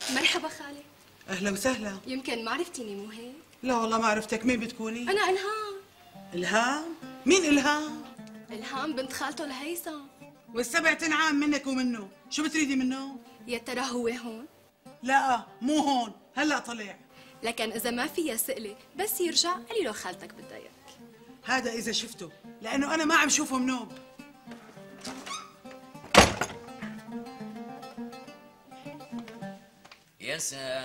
مرحبا خالي. اهلا وسهلا. يمكن ما عرفتيني مو هيك؟ لا والله ما عرفتك، مين بتكوني؟ أنا إلهام. الهام؟ مين الهام؟ إلهام بنت خالته الهيثم. والسبع تنعام منك ومنه، شو بتريدي منه؟ يا ترى هو هون؟ لا مو هون، هلا طلع. لكن إذا ما فيها سئلة بس يرجع قولي له خالتك بدها إياك. هذا إذا شفته، لأنه أنا ما عم شوفه منوب. يا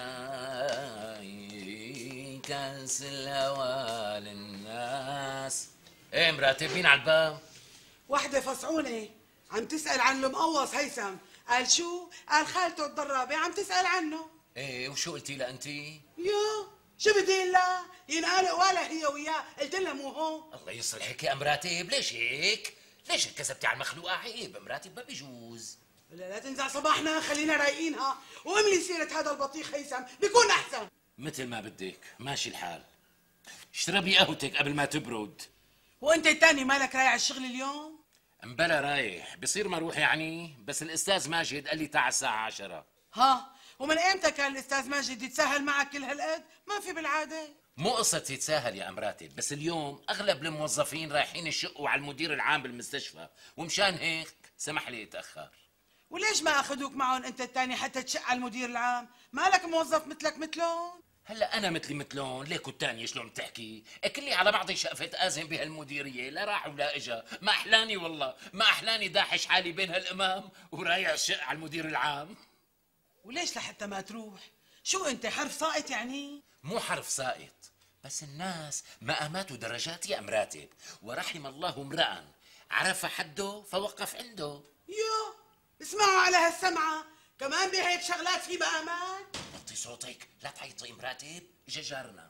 ساي كاس الهوى للناس. ايه مراتب مين على الباب؟ وحدة فصعونة عم تسأل عن المقوص هيثم. قال شو؟ قال خالته الضرابة عم تسأل عنه. ايه وشو قلتي لها انتي؟ يو شو بدي لها؟ ينقالوا ولا هي وياه، قلت لها مو هون. الله يصلحك يا مراتب، ليش هيك؟ ليش كذبتي على المخلوقة؟ عيب مراتب ما بيجوز. لا تنزع صباحنا، خلينا رايقينها واملي سيرة هذا البطيخ هيثم بيكون أحسن. مثل ما بدك، ماشي الحال. اشربي قهوتك قبل ما تبرد. وانت التاني مالك رايح على الشغل اليوم؟ امبلا رايح، بصير ما اروح يعني، بس الاستاذ ماجد قال لي تعال الساعة 10. ها ومن ايمتى كان الاستاذ ماجد يتساهل معك كل هالقد؟ ما في بالعاده. مو قصة يتساهل يا مراتب، بس اليوم اغلب الموظفين رايحين يشقوا على المدير العام بالمستشفى، ومشان هيك سمح لي اتاخر. وليش ما اخذوك معهم انت التاني حتى تشق على المدير العام؟ مالك موظف مثلك مثلهم؟ هلا انا مثلي مثلون، ليك والتاني شلون بتحكي؟ كلي على بعضي شقفة ازم بهالمديريه، لا راح ولا اجا، ما احلاني والله، ما احلاني داحش حالي بين هالامام ورايح شق على المدير العام. وليش لحتى ما تروح؟ شو انت حرف ساقط يعني؟ مو حرف ساقط، بس الناس مقامات ودرجات يا مراتب، ورحم الله امرأ عرف حده فوقف عنده. يو اسمعوا على هالسمعة، كمان بهيك شغلات في مقامات؟ وطي صوتك، لا تعيطي مراتب، اجا جارنا.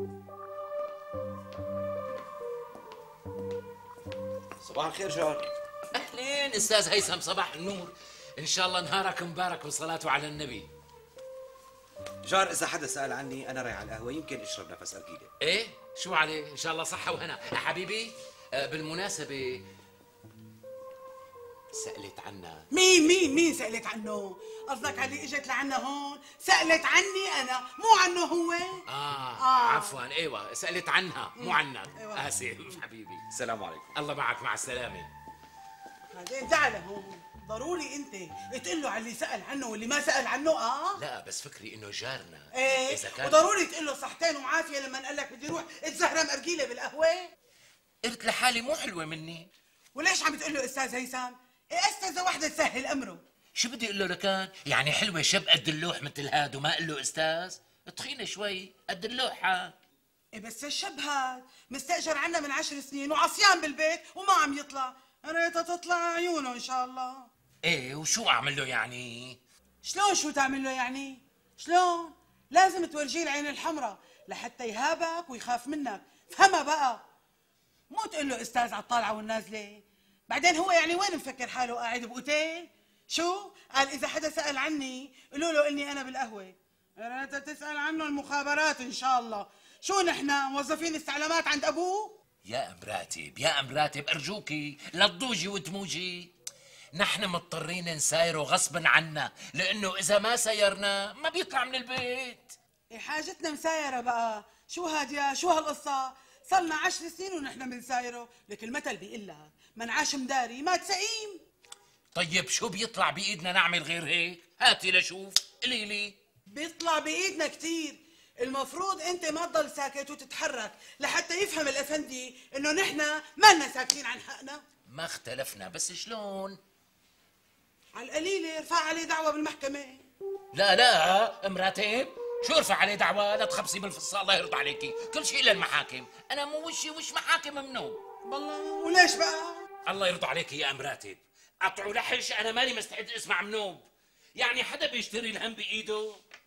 صباح الخير جار. اهلين استاذ هيثم، صباح النور، ان شاء الله نهارك مبارك وصلاته على النبي. جار اذا حدا سأل عني انا رايح على القهوة، يمكن اشرب نفس ارجيلة. ايه شو عليه، ان شاء الله صحة وهنا. حبيبي بالمناسبة سألت عنا. مين سألت عنه؟ قصدك على اللي اجت لعنا هون؟ سألت عني انا مو عنه هو؟ عفوا ايوه سألت عنها مو عنك. أيوة. اسف حبيبي. السلام عليكم. الله معك، مع السلامة. بعدين تعال هون، ضروري انت تقول له على اللي سأل عنه واللي ما سأل عنه. لا بس فكري انه جارنا. ايه اذا كان وضروري تقول له صحتين وعافية لما قال لك بدي روح اتزهرم ارجيلة بالقهوة. قلت لحالي مو حلوة مني. وليش عم تقول له استاذ هيثم؟ ايه استاذة وحدة تسهل امره. شو بدي اقول له لكان؟ يعني حلوة شب قد اللوح مثل هاد وما قال له استاذ؟ تخينة شوي قد اللوحة. ايه بس الشاب هاد مستأجر عنا من 10 سنين وعصيان بالبيت وما عم يطلع، ريتها تطلع عيونه ان شاء الله. ايه وشو اعمل له يعني؟ شلون شو تعمل له يعني؟ شلون؟ لازم تورجيه العين الحمراء لحتى يهابك ويخاف منك، فهمها بقى. مو تقول له استاذ على الطالعة والنازلة. بعدين هو يعني وين مفكر حاله قاعد بأوتيل؟ شو؟ قال إذا حدا سأل عني قولوا له إني أنا بالقهوة. ريتها تسأل عنه المخابرات إن شاء الله. شو نحن موظفين استعلامات عند أبوه؟ يا مراتب يا مراتب ارجوكي لا تضوجي وتموجي. نحن مضطرين نسايره غصبا عنا، لانه اذا ما سيرنا ما بيطلع من البيت. إيه حاجتنا مسايرة بقى، شو هادية شو هالقصة؟ صلنا 10 سنين ونحن بنسايره، لك المثل بيقول لك من عاش مداري مات سقيم. طيب شو بيطلع بايدنا نعمل غير هيك؟ هاتي لشوف قولي لي. بيطلع بايدنا كتير، المفروض انت ما تضل ساكت وتتحرك لحتى يفهم الافندي انه نحن مالنا ساكتين عن حقنا. ما اختلفنا، بس شلون؟ على القليلة ارفع عليه دعوة بالمحكمة. لا مراتب، شو ارفع عليه دعوة؟ لا تخبصي بالفصة الله يرضى عليكي، كل شيء للمحاكم، انا مو وشي وش محاكم منو. والله وليش بقى؟ الله يرضى عليكي يا مراتب، قطعوا لحش، انا مالي مستعد اسمع منوب. يعني حدا بيشتري الهم بايده؟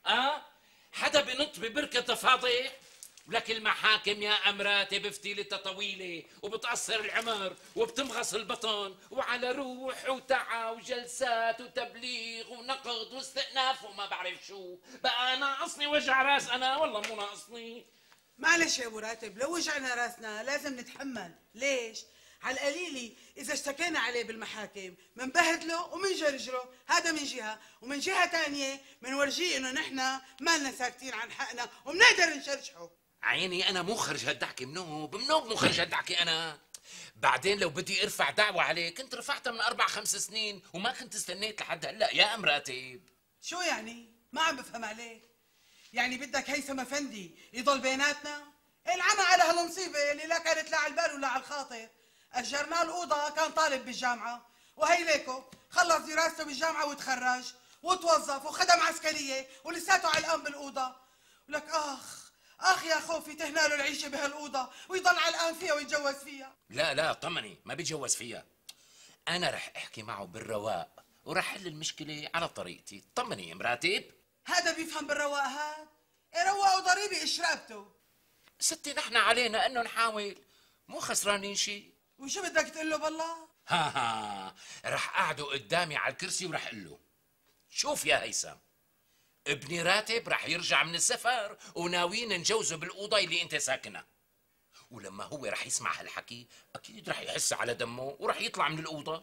حدا بنط ببركة فاضح؟ ولك المحاكم يا أمراتب فتيلتها طويلة وبتقصر العمر وبتمغص البطن وعلى روح وتعا وجلسات وتبليغ ونقد واستئناف وما بعرف شو. بقى ناقصني وجع راس أنا؟ والله مو ناقصني. معلش يا ابو راتب، لو وجعنا راسنا لازم نتحمل. ليش؟ على القليلي اذا اشتكينا عليه بالمحاكم منبهدله ومنجرجره، هذا من جهه، ومن جهه ثانيه منورجيه انه نحن مالنا ساكتين عن حقنا وبنقدر نشرجحه. عيني انا مو خرج هالدعكه منوب مو خرج هالدعكه انا. بعدين لو بدي ارفع دعوه عليه كنت رفعتها من 4-5 سنين وما كنت استنيت لحد هلا يا ام راتب. شو يعني؟ ما عم بفهم عليك. يعني بدك هيثم افندي يضل بيناتنا؟ العمى على هالمصيبه اللي لا كانت لا على البال ولا على الخاطر. اجرناه الاوضه كان طالب بالجامعه، وهي ليكو خلص دراسته بالجامعه وتخرج وتوظف وخدم عسكريه ولساته علقان بالاوضه. ولك اخ يا خوفي تهنا له العيشه بهالاوضه ويضل علقان فيها ويتجوز فيها. لا طمني ما بيتجوز فيها. انا رح احكي معه بالرواق ورح حل المشكله على طريقتي. طمني يا مراتب. هذا بيفهم بالرواق هاد؟ روقوا ضريبي اشربته. ستي نحن علينا انه نحاول، مو خسرانين شيء. وشو بدك تقول له بالله؟ ها رح اقعده قدامي على الكرسي ورح اقول له شوف يا هيثم، ابني راتب رح يرجع من السفر وناويين نجوزه بالاوضه اللي انت ساكنها. ولما هو رح يسمع هالحكي اكيد رح يحس على دمه ورح يطلع من الاوضه.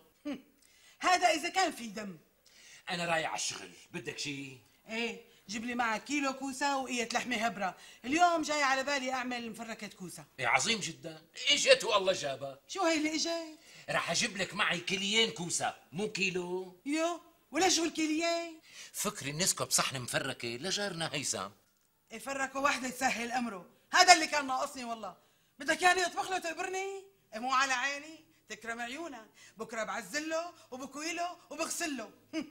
هذا اذا كان في دم. انا رايح على الشغل، بدك شيء؟ ايه جيب لي معك كيلو كوسه وقية لحمه هبره، اليوم جاي على بالي اعمل مفركه كوسه. إيه عظيم جدا، اجت والله جابها. شو هي اللي اجت؟ رح اجيب لك معي كيليين كوسه مو كيلو. ولا شو الكيليين؟ فكري نسكب صحن مفركه لجارنا هيثم. فركه واحده تسهل امره، هذا اللي كان ناقصني والله. بدك يعني اطبخ له تقبرني؟ مو على عيني، تكرم عيونك، بكره بعزله وبكويله وبغسله.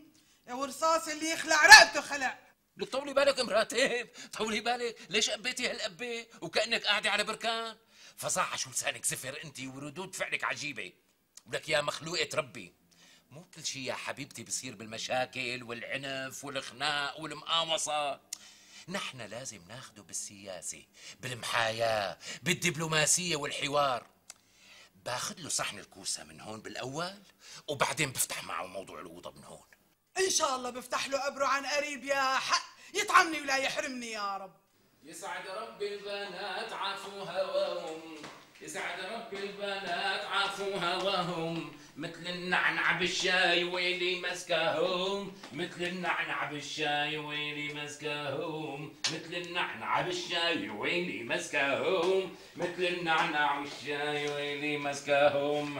ورصاص اللي يخلع رقبته خلع. لك طولي بالك مراتب، طولي بالك، ليش قبيتي هالقبه وكانك قاعده على بركان؟ فصاحه شو لسانك زفر انت وردود فعلك عجيبه. ولك يا مخلوقه ربي، مو كل شيء يا حبيبتي بصير بالمشاكل والعنف والخناق والمقامصه. نحن لازم ناخده بالسياسه، بالمحاياه، بالدبلوماسيه والحوار. باخذ له صحن الكوسه من هون بالاول وبعدين بفتح معه موضوع الاوضه من هون. ان شاء الله بفتح له قبره عن قريب يا حق، يطعمني ولا يحرمني يا رب. يسعد ربي البنات عافوا هواهم، يسعد ربي البنات عافوا هواهم، مثل النعنع بالشاي ويلي مسكاهم، مثل النعنع بالشاي ويلي مسكاهم، مثل النعنع بالشاي ويلي مسكاهم، مثل النعنع بالشاي ويلي مسكاهم.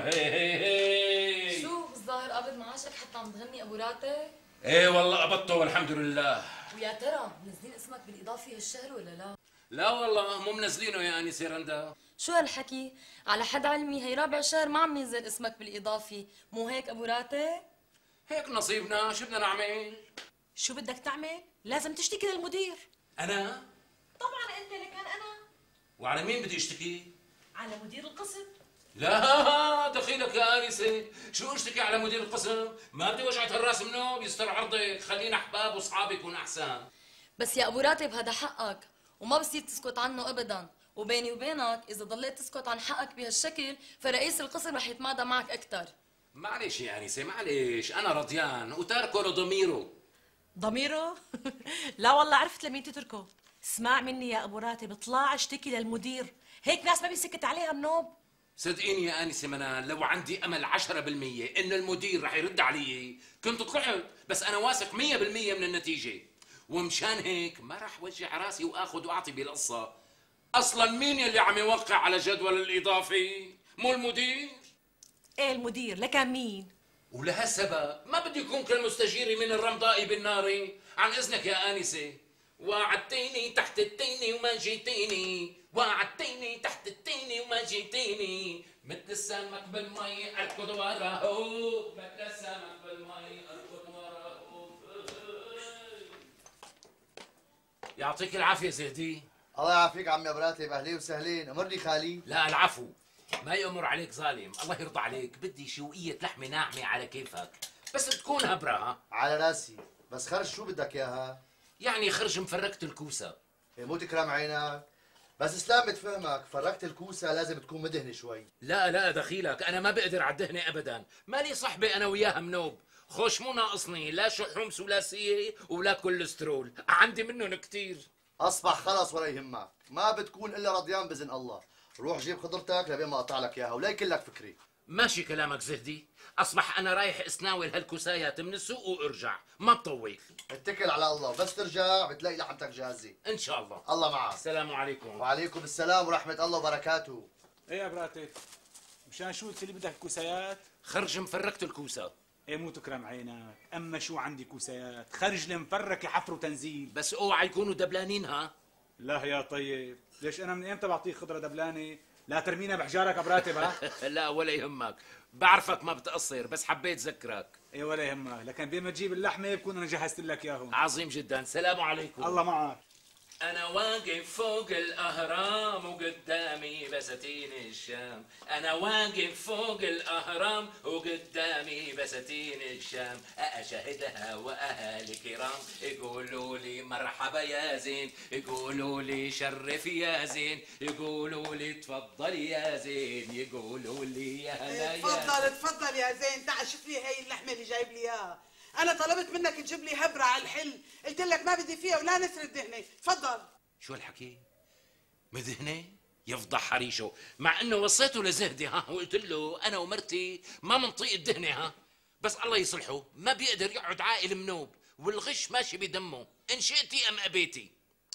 هي شو الظاهر قبض معاشك حتى عم تغني ابو راتب؟ ايه والله قبضته والحمد لله. ويا ترى منزلين اسمك بالاضافه هالشهر ولا لا؟ لا والله مو منزلينه يا انسه رندا. شو هالحكي؟ على حد علمي هي رابع شهر ما عم ينزل اسمك بالاضافي، مو هيك ابو راتب؟ هيك نصيبنا، شو بدنا نعمل؟ شو بدك تعمل؟ لازم تشتكي للمدير. انا؟ طبعا انت لكان انا. وعلى مين بدي اشتكي؟ على مدير القسم. لا دخيلك يا انسه، شو اشتكي على مدير القسم؟ ما بدي وجعة الراس منه، بيستر عرضك، خلينا احباب واصحاب يكون احسن. بس يا ابو راتب هذا حقك وما بصير تسكت عنه ابدا، وبيني وبينك اذا ضليت تسكت عن حقك بهالشكل فرئيس القسم رح يتمادى معك اكثر. معلش يا انسه معلش، انا رضيان وتاركه لضميره. ضميره؟ لا والله عرفت لمين تتركه. اسمع مني يا ابو راتب، اطلع اشتكي للمدير، هيك ناس ما بيسكت عليها منوب. صدقيني يا انسه منال، لو عندي امل 10% انه المدير رح يرد علي كنت طلعت، بس انا واثق 100% من النتيجه، ومشان هيك ما رح وجع راسي واخذ واعطي بالقصه. اصلا مين يلي عم يوقع على جدول الاضافي؟ مو المدير؟ ايه المدير، لكان مين؟ ولهالسبب ما بدي يكون كالمستجير من الرمضاء بالنار. عن اذنك يا انسه. وعدتيني تحت التيني وما جيتيني، وعدتيني تحت التيني وما جيتيني، مثل السمك بالمي اركض وراه، مثل السمك بالمي اركض وراه. يعطيك العافيه زهدي. الله يعافيك عمي ابو راتب، اهلين وسهلين. امرني خالي. لا العفو، ما يأمر عليك ظالم، الله يرضى عليك. بدي شوية لحمة ناعمة على كيفك، بس تكون هبرة. ها على راسي، بس خرج شو بدك اياها؟ يعني خرج مفركة الكوسة. إيه مو تكرم عينك، بس اسلام بتفهمك، فركت الكوسه لازم تكون مدهنه شوي. لا دخيلك، انا ما بقدر على الدهنة ابدا، مالي صحبة انا وياها منوب. خوش مو ناقصني لا شحوم ثلاثية ولا كوليسترول، عندي منهم كتير. اصبح خلص ولا يهمك، ما بتكون الا رضيان باذن الله. روح جيب خضرتك لبين ما اقطع لك اياها ولا يكلك فكري. ماشي كلامك زهدي. اصبح انا رايح اسناول هالكوسايات من السوق وارجع، ما بطول. اتكل على الله، بس ترجع بتلاقي لحمتك جاهزه. ان شاء الله. الله معك. السلام عليكم. وعليكم السلام ورحمه الله وبركاته. ايه يا براتب، مشان شو قلت لي بدك كوسايات؟ خرج مفركت الكوسه. ايه مو تكرم عينك، اما شو عندي كوسايات، خرج المفرك حفر وتنزيل. بس اوعى يكونوا دبلانين ها. لا يا طيب، ليش انا من امتى بعطيك خضره دبلانه؟ لا ترمينا بحجارك يا براتب ها. لا ولا يهمك، بعرفك ما بتقصر، بس حبيت ذكرك. ايه ولا يهمك، لكن بين ما تجيب اللحمه بكون انا جهزت لك اياهم. عظيم جدا. السلام عليكم. الله معك. أنا واقف فوق الأهرام وقدامي بساتين الشام. أنا واقف فوق الأهرام وقدامي بساتين الشام. أشاهدها وأهل كرام يقولوا لي مرحبا يا زين، يقولوا لي شرف يا زين، يقولوا لي تفضل يا زين، يقولوا لي يا هلا يا تفضل يا زين. تعال شوف لي هي اللحمه اللي جايب لي اياها. انا طلبت منك تجيب لي هبره على الحل، قلت لك ما بدي فيها ولا نسر الدهنه. تفضل. شو الحكي؟ مدهنه؟ يفضح حريشه، مع انه وصيته لزهدي ها وقلت له انا ومرتي ما منطيق الدهنه ها، بس الله يصلحه ما بيقدر يقعد عاقل منوب، والغش ماشي بدمه، ان شئتي ام ابيتي.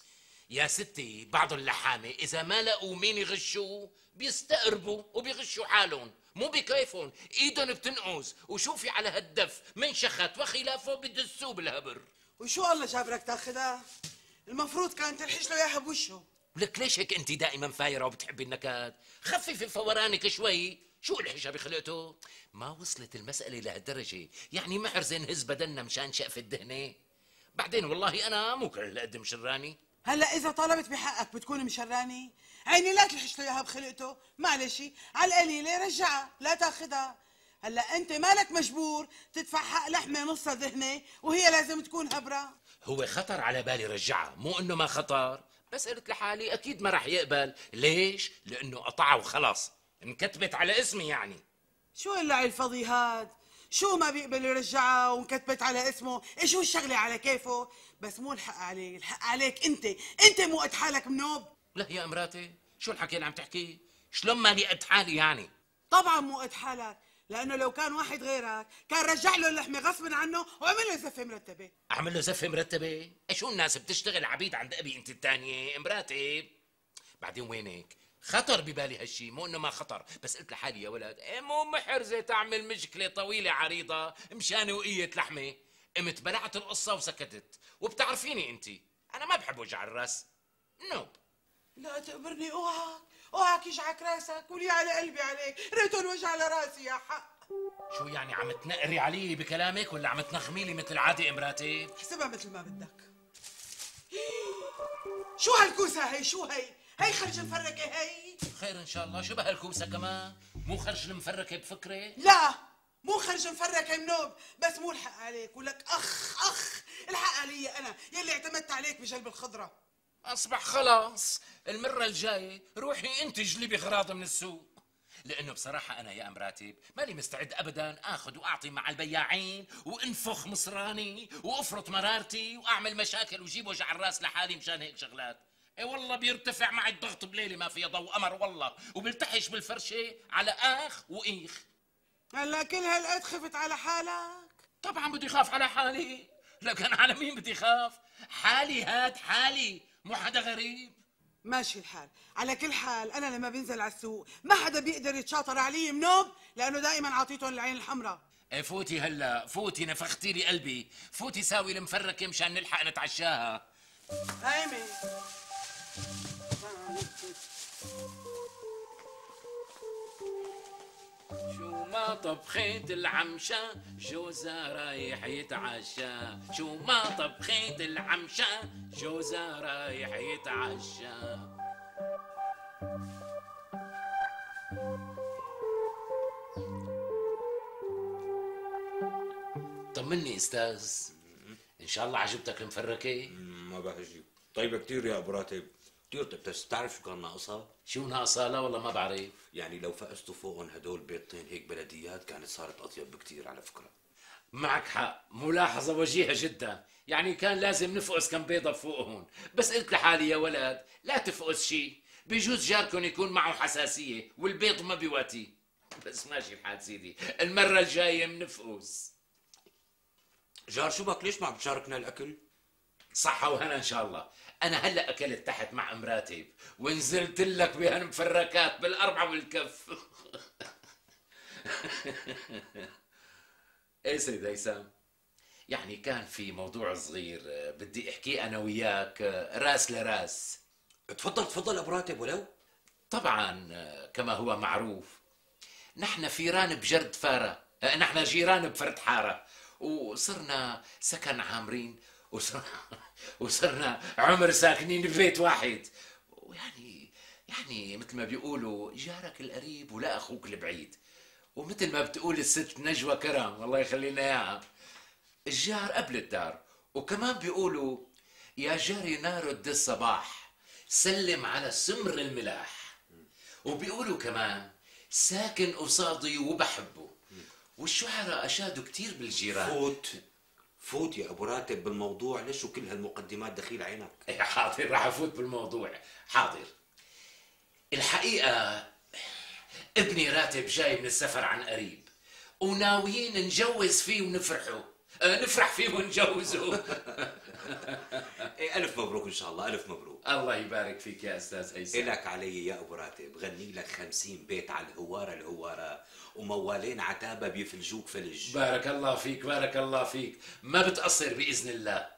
يا ستي بعض اللحامه اذا ما لقوا مين يغشوا بيستقربوا وبيغشوا حالهم، مو بكيفهم، ايدهم بتنقز، وشوفي على هالدف من شخت وخلافه بدسوه بالهبر. وشو الله جابرك تاخذها؟ المفروض كان تلحش له اياها بوشه. لك ليش هيك انت دائما فايره وبتحبي النكد؟ خففي فورانك شوي. شو الحشا بخلقته؟ ما وصلت المسألة لهالدرجة، يعني محرزة نهز بدلنا مشان شقف الدهنة. بعدين والله أنا مو كل هالقد مشراني. هلا إذا طلبت بحقك بتكون مشراني؟ عيني لا تلحش له اياها بخلقته، معلش على القليلة رجعها لا تاخذها. هلا أنت مالك مجبور تدفع حق لحمة نصها دهنة وهي لازم تكون هبرة. هو خطر على بالي رجعها، مو إنه ما خطر، بس قلت لحالي أكيد ما راح يقبل. ليش؟ لأنه قطعها وخلاص، انكتبت على اسمي يعني. شو اللعي الفضي هاد؟ شو ما بيقبل يرجعها وانكتبت على اسمه؟ ايش هو الشغلة على كيفه؟ بس مو الحق عليه، الحق عليك انت مو قد حالك منوب. لا يا مراتي، شو الحكي اللي عم تحكيه؟ شلون ماني قد حالي يعني؟ طبعا مو قد حالك، لانه لو كان واحد غيرك كان رجع له اللحمة غصبا عنه وعمل له زفة مرتبة. اعمل له زفة مرتبة؟ شو الناس بتشتغل عبيد عند ابي انت الثانية مراتي؟ بعدين وينك؟ خطر ببالي هالشي، مو انه ما خطر، بس قلت لحالي يا ولد مو محرزة تعمل مشكلة طويلة عريضة مشان وقية لحمة. قمت بلعت القصة وسكتت، وبتعرفيني انت انا ما بحب وجع الراس. نوب. لا تقبرني، اوعك يجعك راسك، ولي على قلبي عليك، ريته الوجع على راسي يا حق. شو يعني عم تنقري علي بكلامك ولا عم تنخمي لي مثل العادة امراتي؟ احسبها مثل ما بدك. شو هالكوسة هي؟ شو هي خرج مفركة هي؟ خير ان شاء الله. شو بهالكوسة كمان؟ مو خرج المفركة بفكرة؟ لا مو خرج مفركة منوب، بس مو الحق عليك، ولك اخ الحق علي انا يلي اعتمدت عليك بجلب الخضرة. اصبح خلاص، المرة الجاية روحي انت جلبي اغراض من السوق، لانه بصراحة انا يا امراتب ماني مستعد ابدا اخذ واعطي مع البياعين وانفخ مصراني وافرط مرارتي واعمل مشاكل وجيب وجع الراس لحالي مشان هيك شغلات. اي والله بيرتفع معي الضغط بليلة ما فيها ضوء قمر والله، وبلتحش بالفرشة على اخ وايخ. هلا كل هالقد خفت على حالك؟ طبعا بدي خاف على حالي، لكن على مين بدي خاف؟ حالي هاد حالي، مو حدا غريب. ماشي الحال، على كل حال انا لما بنزل على السوق ما حدا بيقدر يتشاطر علي منوب، لانه دائما عاطيتهم العين الحمراء. ايه فوتي هلا، فوتي نفختي لي قلبي، فوتي ساوي المفركه مشان نلحق نتعشاها. هايمي شو ما طبخيت العمشة جوزها رايح يتعشى، شو ما طبخيت العمشة جوزها رايح يتعشى. طمني استاذ، ان شاء الله عجبتك المفركه؟ ما بعجب. طيبة كتير يا ابو راتب كتير. بس بتعرف شو كان ناقصها؟ شو ناقصها؟ لا والله ما بعرف. يعني لو فقستوا فوقهم هدول بيضتين هيك بلديات كانت صارت اطيب بكتير على فكرة. معك حق، ملاحظة وجيهة جدا، يعني كان لازم نفقس كم بيضة فوقهم، بس قلت لحالي يا ولد لا تفقس شيء، بيجوز جاركم يكون معه حساسية والبيض ما بيواتيه. بس ماشي الحال سيدي، المرة الجاية منفقوس. جار شو بك ليش ما عم تشاركنا الاكل؟ صحة وهنا ان شاء الله. انا هلا اكلت تحت مع مراتب ونزلت لك بهالمفركات بالاربعة والكف. ايه سيد هيثم، يعني كان في موضوع صغير بدي احكيه انا وياك راس لراس. تفضل تفضل ابو راتب. ولو طبعا كما هو معروف نحن فيران بجرد فارة، نحن جيران بفرد حارة، وصرنا سكن عامرين، وصرنا عمر ساكنين ببيت واحد، يعني مثل ما بيقولوا جارك القريب ولا اخوك البعيد، ومثل ما بتقول الست نجوى كرم الله يخلينا اياها، الجار قبل الدار. وكمان بيقولوا يا جاري نار الد الصباح سلم على سمر الملاح، وبيقولوا كمان ساكن قصادي وبحبه، والشعراء اشادوا كتير بالجيران. فوت يا ابو راتب بالموضوع، ليش وكل هالمقدمات دخيل عينك؟ إيه حاضر، راح افوت بالموضوع. حاضر. الحقيقة ابني راتب جاي من السفر عن قريب، وناويين نجوز فيه ونفرحه، نفرح فيه ونجوزه. إيه الف مبروك ان شاء الله، الف مبروك. الله يبارك فيك يا استاذ هيثم. إلك علي يا ابو راتب، غني لك 50 بيت على الهواره وموالين عتابه بيفلجوك فلج. بارك الله فيك، بارك الله فيك، ما بتقصر باذن الله.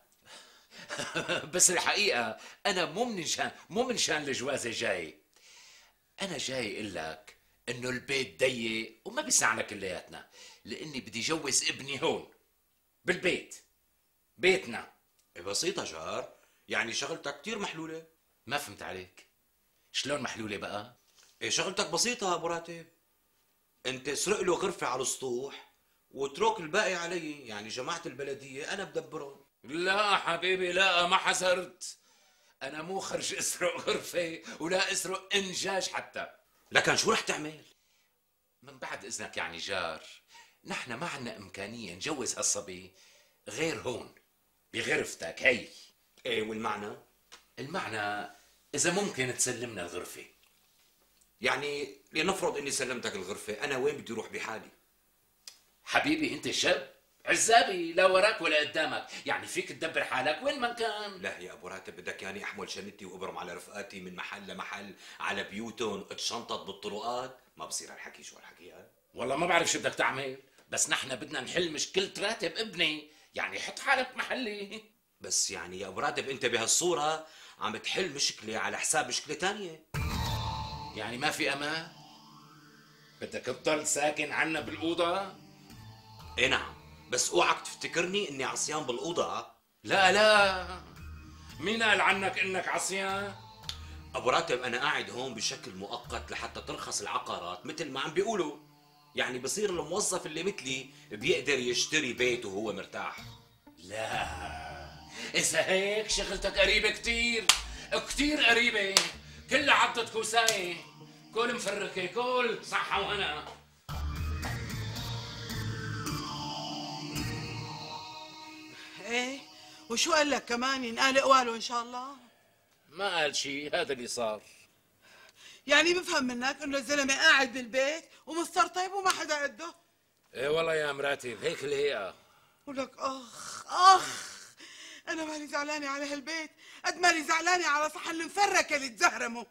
بس الحقيقه انا مو من شان الجوازه جاي، انا جاي اقول لك انه البيت ضيق وما بيسعنا كلياتنا، لاني بدي جوز ابني هون بالبيت، بيتنا. بسيطه جار، يعني شغلتك كتير محلوله. ما فهمت عليك، شلون محلوله بقى؟ إيه شغلتك بسيطه ابو راتب، انت اسرق له غرفه على السطوح واترك الباقي علي، يعني جماعه البلديه انا بدبرهم. لا حبيبي لا، ما حسرت، انا مو خرج اسرق غرفه ولا اسرق انجاج حتى. لكن شو رح تعمل؟ من بعد اذنك يعني جار، نحن ما عنا امكانيه نجوز هالصبي غير هون بغرفتك هي. ايه والمعنى؟ المعنى اذا ممكن تسلمنا الغرفه. يعني لنفرض اني سلمتك الغرفه، انا وين بدي اروح بحالي؟ حبيبي انت شاب عزابي، لا وراك ولا قدامك، يعني فيك تدبر حالك وين ما كان. لا يا ابو راتب، بدك يعني احمل شنطتي وابرم على رفقاتي من محل لمحل على بيوتهم اتشنطط بالطرقات؟ ما بصير هالحكي. شو هالحكي هذا؟ والله ما بعرف شو بدك تعمل، بس نحن بدنا نحل مشكلة راتب ابني، يعني حط حالك محلي. بس يعني يا ابو راتب انت بهالصورة عم تحل مشكلة على حساب مشكلة تانية. يعني ما في امان؟ بدك تضل ساكن عنا بالأوضة؟ ايه نعم، بس اوعك تفتكرني اني عصيان بالأوضة. لا، مين قال عنك انك عصيان؟ ابو راتب انا قاعد هون بشكل مؤقت لحتى ترخص العقارات مثل ما عم بيقولوا، يعني بصير الموظف اللي مثلي بيقدر يشتري بيت وهو مرتاح. لا، إذا هيك شغلتك قريبة كتير كتير قريبة، كلها عضة كوساية، كل مفركة، كل صحة وهنا. ايه وشو قال لك كمان؟ ينقال قواله ان شاء الله؟ ما قال شيء، هذا اللي صار. يعني بفهم منك انه الزلمه قاعد بالبيت ومسترطب وما حدا قده. ايه والله يا مراتب هيك الهيئة. ولك اخ انا مالي زعلانه على هالبيت قد مالي زعلانه على صحن المفركه اللي تزهرموا.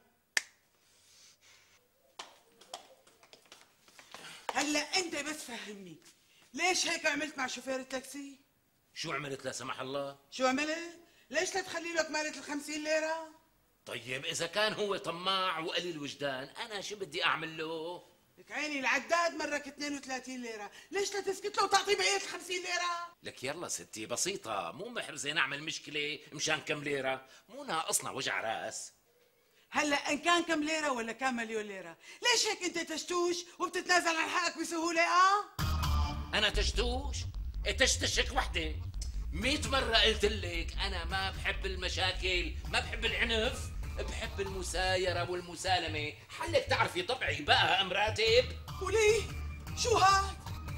هلا انت بس فهمني، ليش هيك عملت مع شوفير التاكسي؟ شو عملت لا سمح الله؟ شو عملت؟ ليش لا تخلي له كمالة ال50 ليرة؟ طيب إذا كان هو طماع وقليل وجدان، أنا شو بدي أعمل له؟ لك عيني العداد مرك 32 ليرة، ليش لا تسكت له وتعطيه بقية ال50 ليرة؟ لك يلا ستي بسيطة، مو محرزة نعمل مشكلة مشان كم ليرة، مو ناقصنا وجع راس. هلا ان كان كم ليرة ولا كان مليون ليرة، ليش هيك انت تشتوش وبتتنازل عن حقك بسهولة؟ أنا تشتوش؟ تشتشك وحدة. 100 مرة قلت لك أنا ما بحب المشاكل، ما بحب العنف، بحب المسايرة والمسالمة. حلك تعرفي طبعي بقى أم راتب؟ وليه؟ شو هاد؟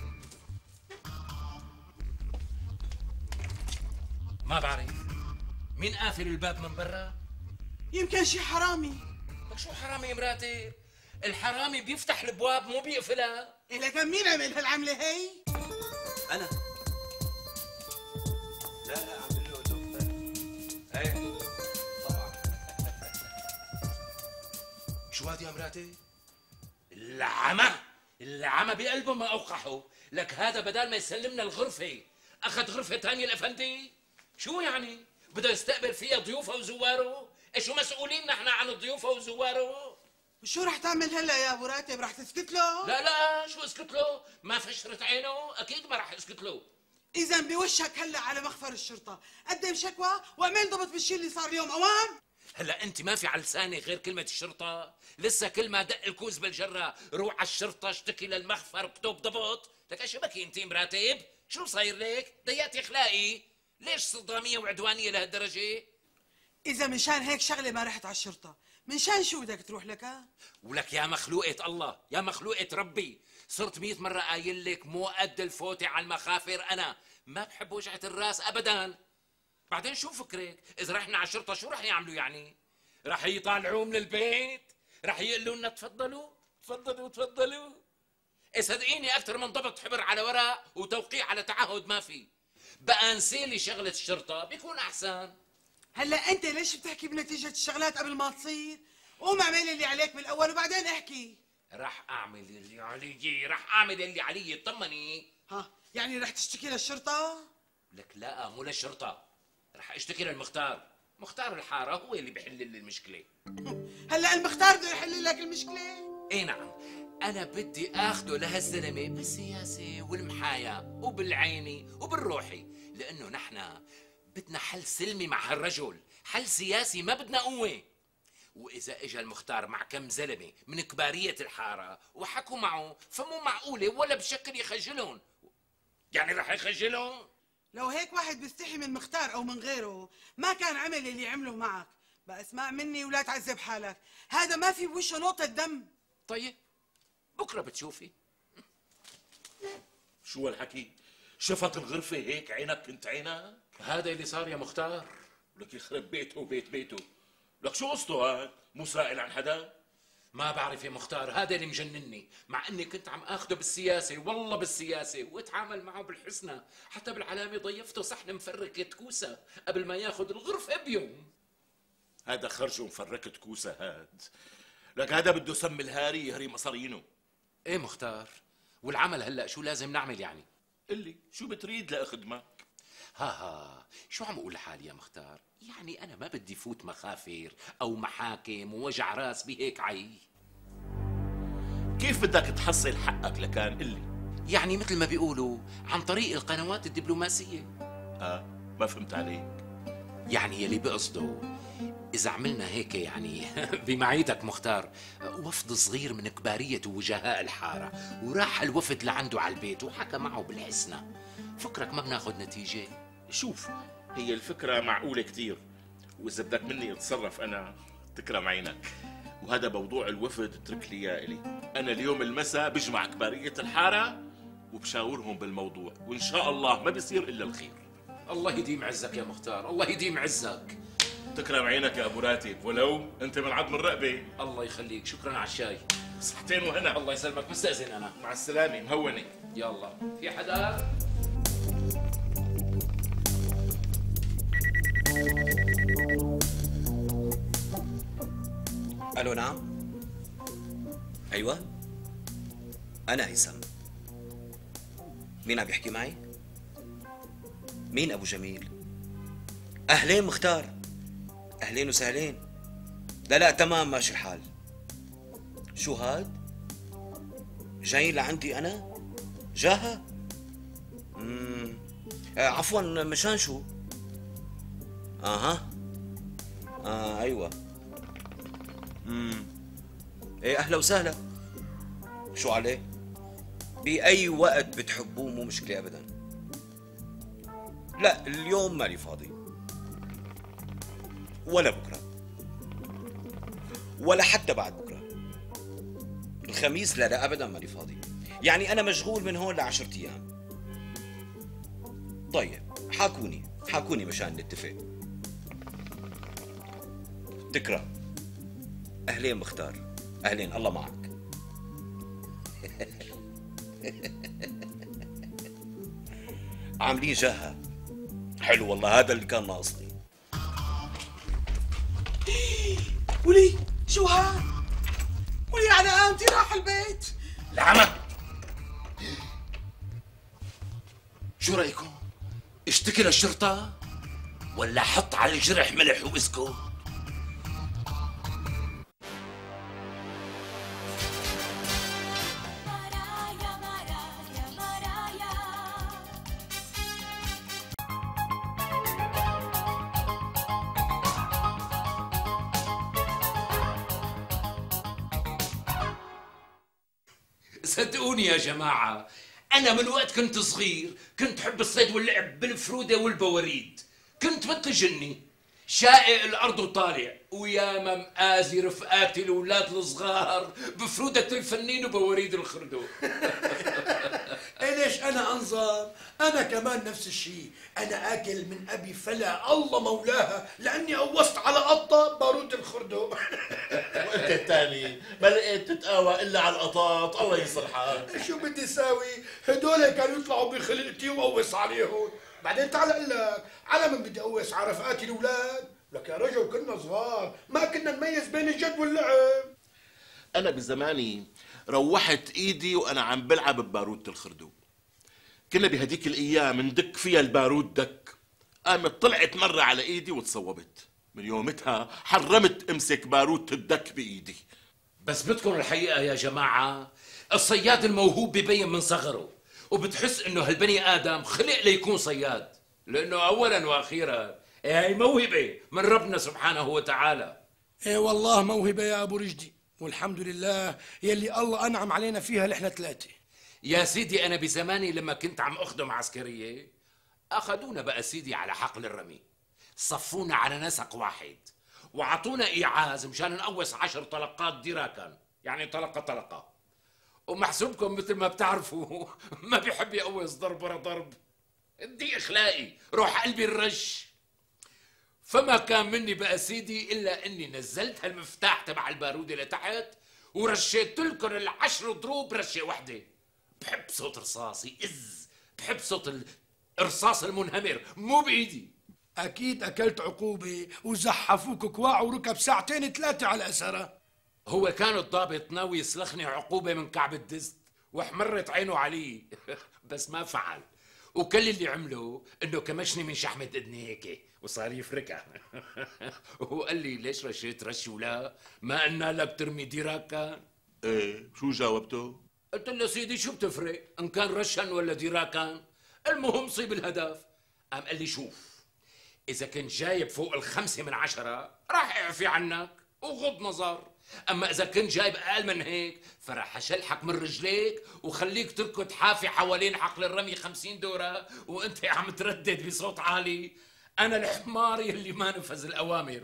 ما بعرف. مين قافل الباب من برا؟ يمكن شي حرامي. لك شو حرامي يا مراتب؟ الحرامي بيفتح الابواب مو بيقفلها. لكن مين عمل هالعمله هي؟ انا لا عم له ايه طبعا. شو هاد يا مراتي؟ العمى بقلبه ما اوقحه. لك هذا بدل ما يسلمنا الغرفه اخذ غرفه ثانيه الافندي. شو يعني؟ بده يستقبل فيها ضيوفه وزواره؟ شو مسؤولين نحن عن الضيوفه وزواره؟ وشو رح تعمل هلا يا ابو راتب؟ رح تسكت له؟ لا شو اسكت له؟ ما فشرت عينه؟ اكيد ما رح اسكت له. اذا بوشك هلا على مخفر الشرطه، قدم شكوى واعمل ضبط بالشيء اللي صار اليوم. اوام؟ هلا انت ما في على لسانك غير كلمه الشرطه؟ لسه كل ما دق الكوز بالجره روح على الشرطه اشتكي للمخفر اكتب ضبط. لك ايش بكي انت مراتب؟ شو صاير لك؟ ضيقتي اخلاقي؟ ليش صداميه وعدوانيه لهالدرجه؟ اذا منشان هيك شغله ما رحت على الشرطه، منشان شو بدك تروح لك؟ ولك يا مخلوقة الله، يا مخلوقة ربي، صرت 100 مرة قايل لك مو قد الفوتة على المخافر. أنا ما بحب وجعة الراس أبدا. بعدين شو فكرك؟ إذا رحنا على الشرطة شو رح يعملوا يعني؟ رح يطالعوه من البيت؟ رح يقولوا لنا تفضلوا تفضلوا تفضلوا؟ إيه صدقيني أكثر من ضبط حبر على ورق وتوقيع على تعهد ما في. بقى نسيلي شغلة الشرطة بيكون أحسن. هلا أنت ليش بتحكي بنتيجة الشغلات قبل ما تصير؟ قوم اعمل اللي عليك بالاول وبعدين احكي. رح اعمل اللي علي، رح اعمل اللي علي، اطمني. ها يعني رح تشتكي للشرطه؟ لك لا مو للشرطه، رح اشتكي للمختار. مختار الحاره هو اللي بيحل لي المشكله. هلا المختار بده يحل لك المشكله؟ اي نعم، انا بدي اخذه لهالزلمه بالسياسه والمحايا وبالعيني وبالروحي، لانه نحن بدنا حل سلمي مع هالرجل، حل سياسي، ما بدنا قوه. وإذا إجا المختار مع كم زلمة من كبارية الحارة وحكوا معه، فمو معقولة ولا بشكل يخجلهم. يعني رح يخجلهم؟ لو هيك واحد بيستحي من مختار أو من غيره ما كان عمل اللي عمله معك. بقى اسمع مني ولا تعذب حالك، هذا ما في بوشه نقطة دم. طيب بكرة بتشوفي. شو هالحكي؟ شفت الغرفة هيك عينك كنت عينك؟ هذا اللي صار يا مختار. لك يخرب بيته وبيت بيته. لك شو قصته هاد؟ مو سائل عن حدا؟ ما بعرف يا مختار، هذا اللي مجنني، مع اني كنت عم اخده بالسياسه، والله بالسياسه، واتعامل معه بالحسنى، حتى بالعلامه ضيفته صحن مفركه كوسه قبل ما ياخذ الغرفه بيوم. هذا خرج ومفركة كوسه هاد. لك هذا بده سم الهاري يهري مصارينه. ايه مختار، والعمل هلا شو لازم نعمل يعني؟ قلي شو بتريد لاخدمك؟ ها شو عم اقول لحالي يا مختار؟ يعني انا ما بدي فوت مخافر او محاكم ووجع راس بهيك عي. كيف بدك تحصل حقك لكان قلي؟ يعني مثل ما بيقولوا عن طريق القنوات الدبلوماسيه. ما فهمت عليك. يعني يلي بقصده إذا عملنا هيك يعني بمعيتك مختار وفد صغير من كبارية ووجهاء الحارة، وراح الوفد لعنده على البيت وحكى معه بالحسنى، فكرك ما بناخذ نتيجة؟ شوف، هي الفكرة معقولة كتير، وإذا بدك مني أتصرف أنا تكرم عينك، وهذا موضوع الوفد اترك لي إياه إلي. أنا اليوم المساء بجمع كبارية الحارة وبشاورهم بالموضوع، وإن شاء الله ما بيصير إلا الخير. الله يديم عزك يا مختار، الله يديم عزك. تكرم عينك يا ابو راتب، ولو انت من عظم الرقبه. الله يخليك، شكرا على الشاي. صحتين وهنا. الله يسلمك، مستأذن انا. مع السلامه، مهوني. يلا، في حدا؟ الو نعم. ايوه انا هيثم. مين عم يحكي معي؟ مين ابو جميل؟ اهلين مختار. اهلين وسهلين. لا تمام ماشي الحال. شو هاد؟ جاي لعندي انا؟ جاها؟ عفوا مشان شو؟ ايوه. ايه اهلا وسهلا. شو عليه؟ باي وقت بتحبوه مو مشكله ابدا. لا اليوم مالي فاضي، ولا بكره، ولا حتى بعد بكره. الخميس لا ابدا ماني فاضي، يعني انا مشغول من هون ل10 ايام. طيب حاكوني مشان نتفق. تكره. اهلين مختار، اهلين، الله معك. عاملين جهة. حلو والله، هذا اللي كان ناقصني. ولي شو هاد؟ ولي على قامتي راح البيت. العمى، شو رأيكم؟ اشتكي للشرطة ولا حط على الجرح ملح واسكت؟ صدقوني يا جماعة، أنا من وقت كنت صغير كنت حب الصيد واللعب بالفرودة والبواريد. كنت مثل جني شائق الأرض وطالع، وياما مآزي رفقاتي الأولاد الصغار بفرودة الفنين وبواريد الخردو. ليش انا انظر؟ انا كمان نفس الشيء، انا اكل من ابي فلا الله مولاها لاني قوصت على قطه بارود الخردو. وانت الثاني ما لقيت تتقاوى الا على القطاط، الله يصلحك. شو بدي ساوي؟ هدول كانوا يطلعوا بخلقتي وقوص عليهم، بعدين تعال اقول لك على من بدي اقوص على رفقاتي الاولاد؟ لك يا رجل كنا صغار ما كنا نميز بين الجد واللعب. انا بزماني روحت ايدي وانا عم بلعب ببارودة الخردو. كنا بهديك الايام ندك فيها البارود دك، قامت طلعت مرة على ايدي وتصوبت. من يومتها حرمت امسك بارودة الدك بايدي. بس بدكم الحقيقة يا جماعة، الصياد الموهوب ببين من صغره، وبتحس انه هالبني ادم خلق ليكون صياد، لانه اولا واخيرا هي موهبة من ربنا سبحانه وتعالى. ايه والله موهبة يا ابو رشدي، والحمد لله يلي الله انعم علينا فيها نحن ثلاثة. يا سيدي أنا بزماني لما كنت عم أخدم عسكرية أخذونا بقى سيدي على حقل الرمي، صفونا على نسق واحد وعطونا إيعاز مشان نقوص 10 طلقات دراكا، يعني طلقة. ومحسوبكم مثل ما بتعرفوا ما بيحب يقوص ضرب ورا ضرب، دي إخلاقي روح قلبي الرش. فما كان مني بقى سيدي إلا إني نزلت هالمفتاح تبع البارودة لتحت ورشيت لكم ال10 ضروب رشة وحدة. بحب صوت رصاصي بحب صوت الرصاص المنهمر مو بايدي. اكيد اكلت عقوبة وزحفوك كواع وركب 2 3 على اثرها. هو كان الضابط ناوي يسلخني عقوبة من كعب الدست واحمرت عينه علي بس ما فعل، وكل اللي عمله انه كمشني من شحمة اذني هيك وصار يفركها. وقال لي ليش رشيت رش ولا ما قلنا لك ترمي دراكا؟ ايه شو جاوبته؟ قلت له سيدي شو بتفرق ان كان رشن ولا دراكان، المهم صيب الهدف. قام قال لي شوف، اذا كنت جايب فوق 5 من 10 راح اعفي عنك وغض نظر، اما اذا كنت جايب اقل من هيك فراح اشلحك من رجليك وخليك تركض حافي حوالين حقل الرمي 50 دورة وانت عم تردد بصوت عالي انا الحمار يلي ما نفذ الاوامر.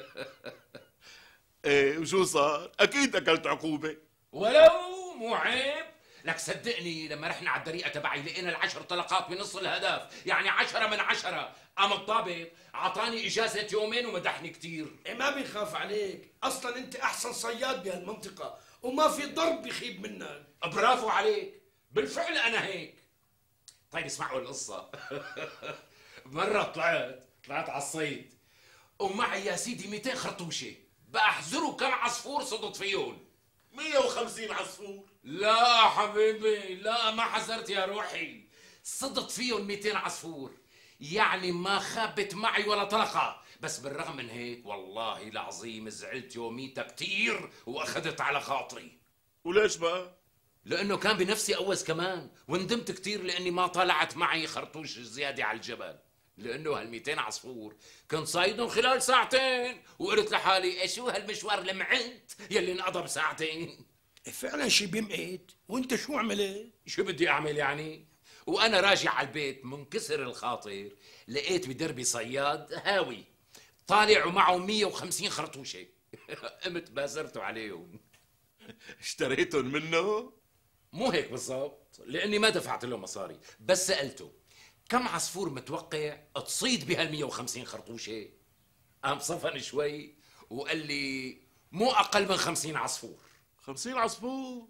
ايه وشو صار؟ اكيد اكلت عقوبة. ولو مو عيب لك صدقني، لما رحنا على الدريقة تبعي لقينا ال10 طلقات بنص الهدف، يعني 10 من 10. قام الضابط عطاني اجازة 2 يوم ومدحني كتير. إيه ما بيخاف عليك، اصلا انت احسن صياد بهالمنطقة وما في ضرب بيخيب منك. برافو عليك، بالفعل انا هيك. طيب اسمعوا القصة. مرة طلعت على الصيد ومعي يا سيدي 200 خرطوشة، بأحذروا كم عصفور صدت فيهم. 150 عصفور؟ لا حبيبي لا، ما حذرت يا روحي، صدت فيهم 200 عصفور، يعني ما خابت معي ولا طلقة. بس بالرغم من هيك والله العظيم زعلت يوميتها كتير واخذت على خاطري. وليش بقى؟ لانه كان بنفسي قوس كمان، وندمت كتير لاني ما طلعت معي خرطوش زيادة على الجبل، لانه هال200 عصفور كنت صايدهم خلال 2 ساعة، وقلت لحالي شو هالمشوار المعد يلي انقضى ب2 ساعة. فعلا شي بيمقت. وانت شو عملت؟ شو بدي اعمل يعني؟ وانا راجع على البيت منكسر الخاطر لقيت بدربي صياد هاوي طالع ومعه 150 خرطوشة. قمت بازرته عليهم. اشتريتهم منه؟ مو هيك بالضبط، لاني ما دفعت له مصاري، بس سألته كم عصفور متوقع تصيد بهال150 خرطوشة؟ قام صفن شوي وقال لي مو اقل من 50 عصفور. 50 عصفور؟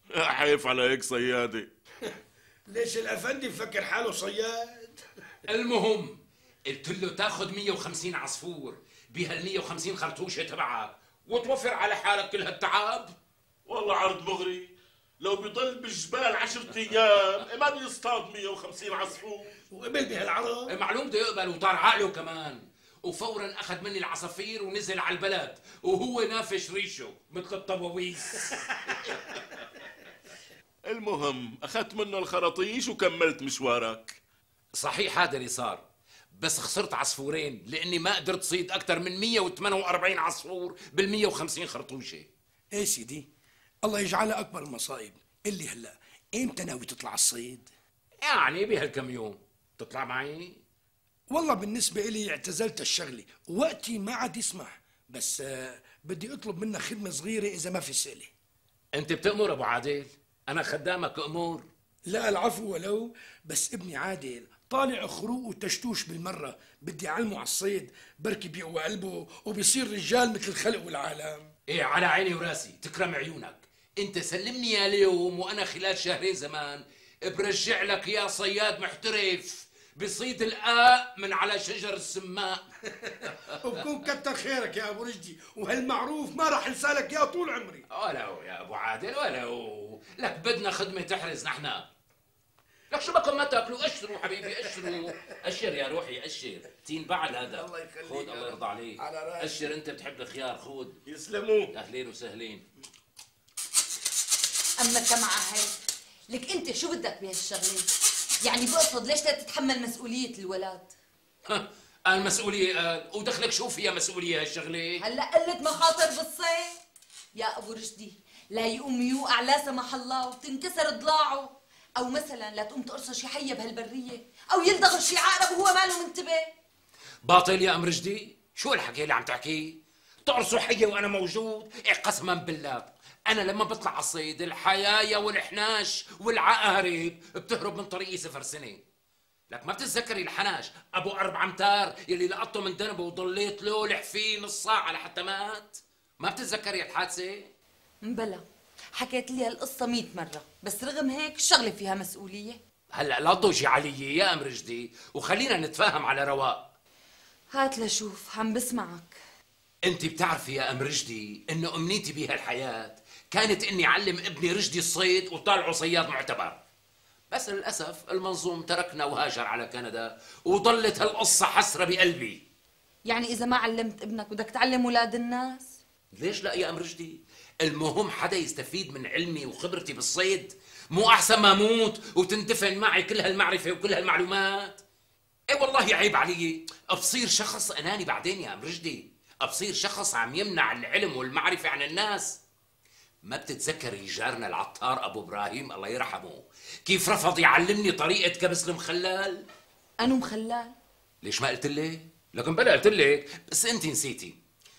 حيف على هيك صيادة. ليش الافندي مفكر حاله صياد؟ المهم قلت له تاخذ 150 عصفور بهال 150 خرطوشه تبعك وتوفر على حالك كل هالتعب. والله عرض مغري، لو بيضل بالجبال 10 ايام ما بيصطاد 150 عصفور. وقبل بهالعرض؟ معلوم بده يقبل وطار عقله كمان، وفورا اخذ مني العصافير ونزل على البلد وهو نافش ريشه مثل الطواويس. المهم اخذت منه الخراطيش وكملت مشوارك. صحيح هذا اللي صار، بس خسرت عصفورين لاني ما قدرت صيد اكثر من 148 عصفور بال 150 خرطوشه. ايه سيدي، الله يجعلها اكبر المصائب. اللي هلا امتى ناوي تطلع الصيد؟ يعني بهالكم يوم تطلع معي؟ والله بالنسبة إلي اعتزلت الشغلة ووقتي ما عاد يسمح، بس بدي أطلب منك خدمة صغيرة إذا ما في سئلة. أنت بتأمر أبو عادل؟ أنا خدامك أمور. لا العفو، ولو بس ابني عادل طالع خروق وتشتوش بالمرة، بدي أعلمه على الصيد، بركي بيقوى قلبه وبيصير رجال مثل الخلق والعالم. إيه على عيني وراسي، تكرم عيونك. أنت سلمني يا اليوم وأنا خلال شهرين زمان برجع لك يا صياد محترف بصيد الآق من على شجر السماء. وبكون كتر خيرك يا أبو رشدي، وهالمعروف ما راح انسالك يا طول عمري. ولو يا أبو عادل ولو، لك بدنا خدمة تحرز نحن. لك شو بكم ما تاكلوا؟ اشروا حبيبي اشروا. اشر يا روحي اشر، تين بعد هذا. الله يخليك، خذ الله يرضى عليك. اشر انت بتحب الخيار، خذ. يسلموا. اهلين وسهلين. اما سمعة هيك، لك انت شو بدك بهالشغله؟ يعني بقصد ليش لا تتحمل مسؤوليه الولد؟ قال مسؤوليه قال، ودخلك شو فيها مسؤوليه هالشغله؟ هلا قلة مخاطر بالصيد؟ يا ابو رشدي لا يقوم يوقع لا سمح الله وتنكسر ضلاعه، او مثلا لا تقوم تقرصه شي حيه بهالبريه، او يلدغ شي عقرب وهو ماله منتبه. باطل يا ام رشدي؟ شو الحكي اللي عم تحكيه؟ تقرصوا حيه وانا موجود؟ إيه قسما بالله انا لما بطلع على الصيد الحيايا والحناش والعقارب بتهرب من طريقي 0 سنة. لك ما بتتذكري الحناش ابو 4 امتار يلي لقطته من ذنبه وضليت لولح فيه نص ساعه لحتى مات؟ ما بتتذكري الحادثه؟ بلا حكيت لي هالقصه 100 مره، بس رغم هيك الشغله فيها مسؤوليه. هلا لا تضوجي علي يا ام رشدي وخلينا نتفاهم على رواق. هات لشوف عم بسمعك. انت بتعرفي يا ام رشدي انه امنيتي بهالحياه كانت اني اعلم ابني رشدي الصيد وطالعه صياد معتبر، بس للاسف المنظوم تركنا وهاجر على كندا وضلت هالقصه حسره بقلبي. يعني اذا ما علمت ابنك بدك تعلم اولاد الناس؟ ليش لا يا ام رشدي؟ المهم حدا يستفيد من علمي وخبرتي بالصيد، مو احسن ما اموت وتندفن معي كل هالمعرفه وكل هالمعلومات؟ اي والله عيب علي بصير شخص اناني بعدين يا ام رشدي، بصير شخص عم يمنع العلم والمعرفه عن الناس. ما بتتذكري جارنا العطار ابو ابراهيم الله يرحمه كيف رفض يعلمني طريقه كبس المخلل؟ انو مخلل؟ ليش ما قلت لك؟ لكن بلا قلت لك بس انت نسيتي.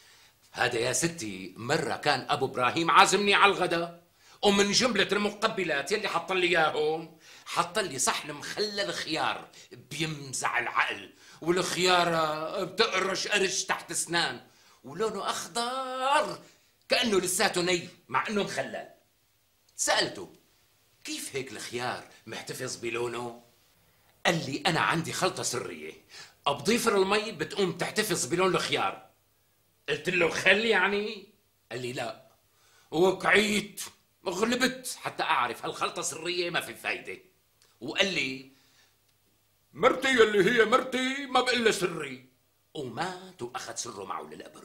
هذا يا ستي مره كان ابو ابراهيم عازمني على الغداء، ومن جمله المقبلات يلي حط لي اياهم حط لي صحن مخلل خيار بيمزع العقل، والخياره بتقرش قرش تحت اسنان ولونه اخضر كانه لساته ني مع انه مخلل. سالته كيف هيك الخيار محتفظ بلونه؟ قال لي انا عندي خلطه سريه بضيف المي بتقوم تحتفظ بلون الخيار. قلت له خل يعني؟ قال لي لا، وقعيت غلبت حتى اعرف هالخلطه سريه ما في فايده، وقال لي مرتي اللي هي مرتي ما بقلها سري، ومات واخذ سره معه للقبر.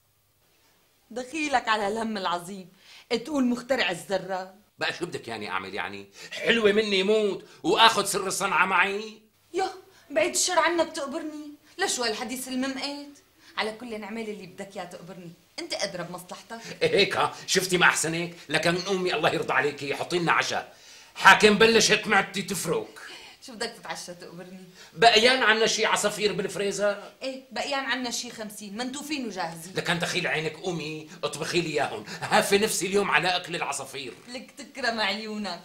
دخيلك على الهم العظيم تقول مخترع الذرات. بقى شو بدك يعني اعمل؟ يعني حلوه مني موت واخذ سر الصنعه معي؟ يا بعيد الشر عنك تقبرني، لشو هالحديث الممقت؟ على كل اعمل اللي بدك اياه تقبرني، انت ادرى بمصلحتك. هيك شفتي ما احسنك؟ لكن امي الله يرضى عليكي حطي لنا عشاء، حاكم بلشت معدتي تفرك. شو بدك تتعشى تقبرني؟ بقيان عنا شي عصافير بالفريزر؟ ايه بقيان عنا شي 50، منتوفين وجاهزين. لكن دخيل عينك قومي اطبخي لي اياهم، هافي نفسي اليوم على اكل العصافير. لك تكرم عيونك.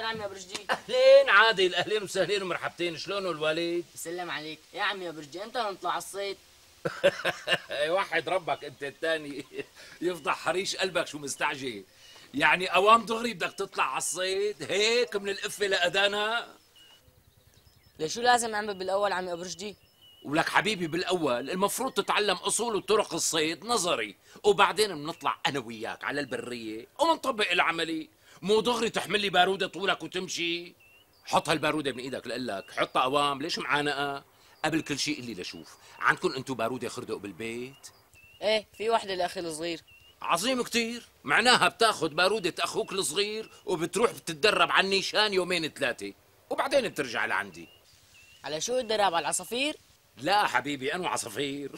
عمي ابو رشدي. اهلين عادل، اهلين وسهلين ومرحبتين، شلونه الوالد؟ بسلم عليك يا عمي ابو رشدي، امتى نطلع على الصيد؟ وحد ربك انت الثاني يفضح حريش قلبك، شو مستعجل؟ يعني اوام دغري بدك تطلع على الصيد هيك من القفه لأدانا؟ ليش شو لازم اعمل بالاول عمي ابو رشدي؟ ولك حبيبي بالاول المفروض تتعلم اصول وطرق الصيد نظري، وبعدين بنطلع انا وياك على البريه ومنطبق العملي، مو دغري تحمل لي باروده طولك وتمشي. حط هالباروده من ايدك، لقلك حطها اوام، ليش معانقه؟ قبل كل شيء اللي لشوف، عندكم انتو باروده خردق بالبيت؟ ايه في وحده لاخي الصغير. عظيم كتير، معناها بتاخد بارودة أخوك الصغير وبتروح بتتدرب على النيشان يومين ثلاثة وبعدين بترجع لعندي. على شو الدرب؟ على العصافير؟ لا حبيبي، أنا عصافير.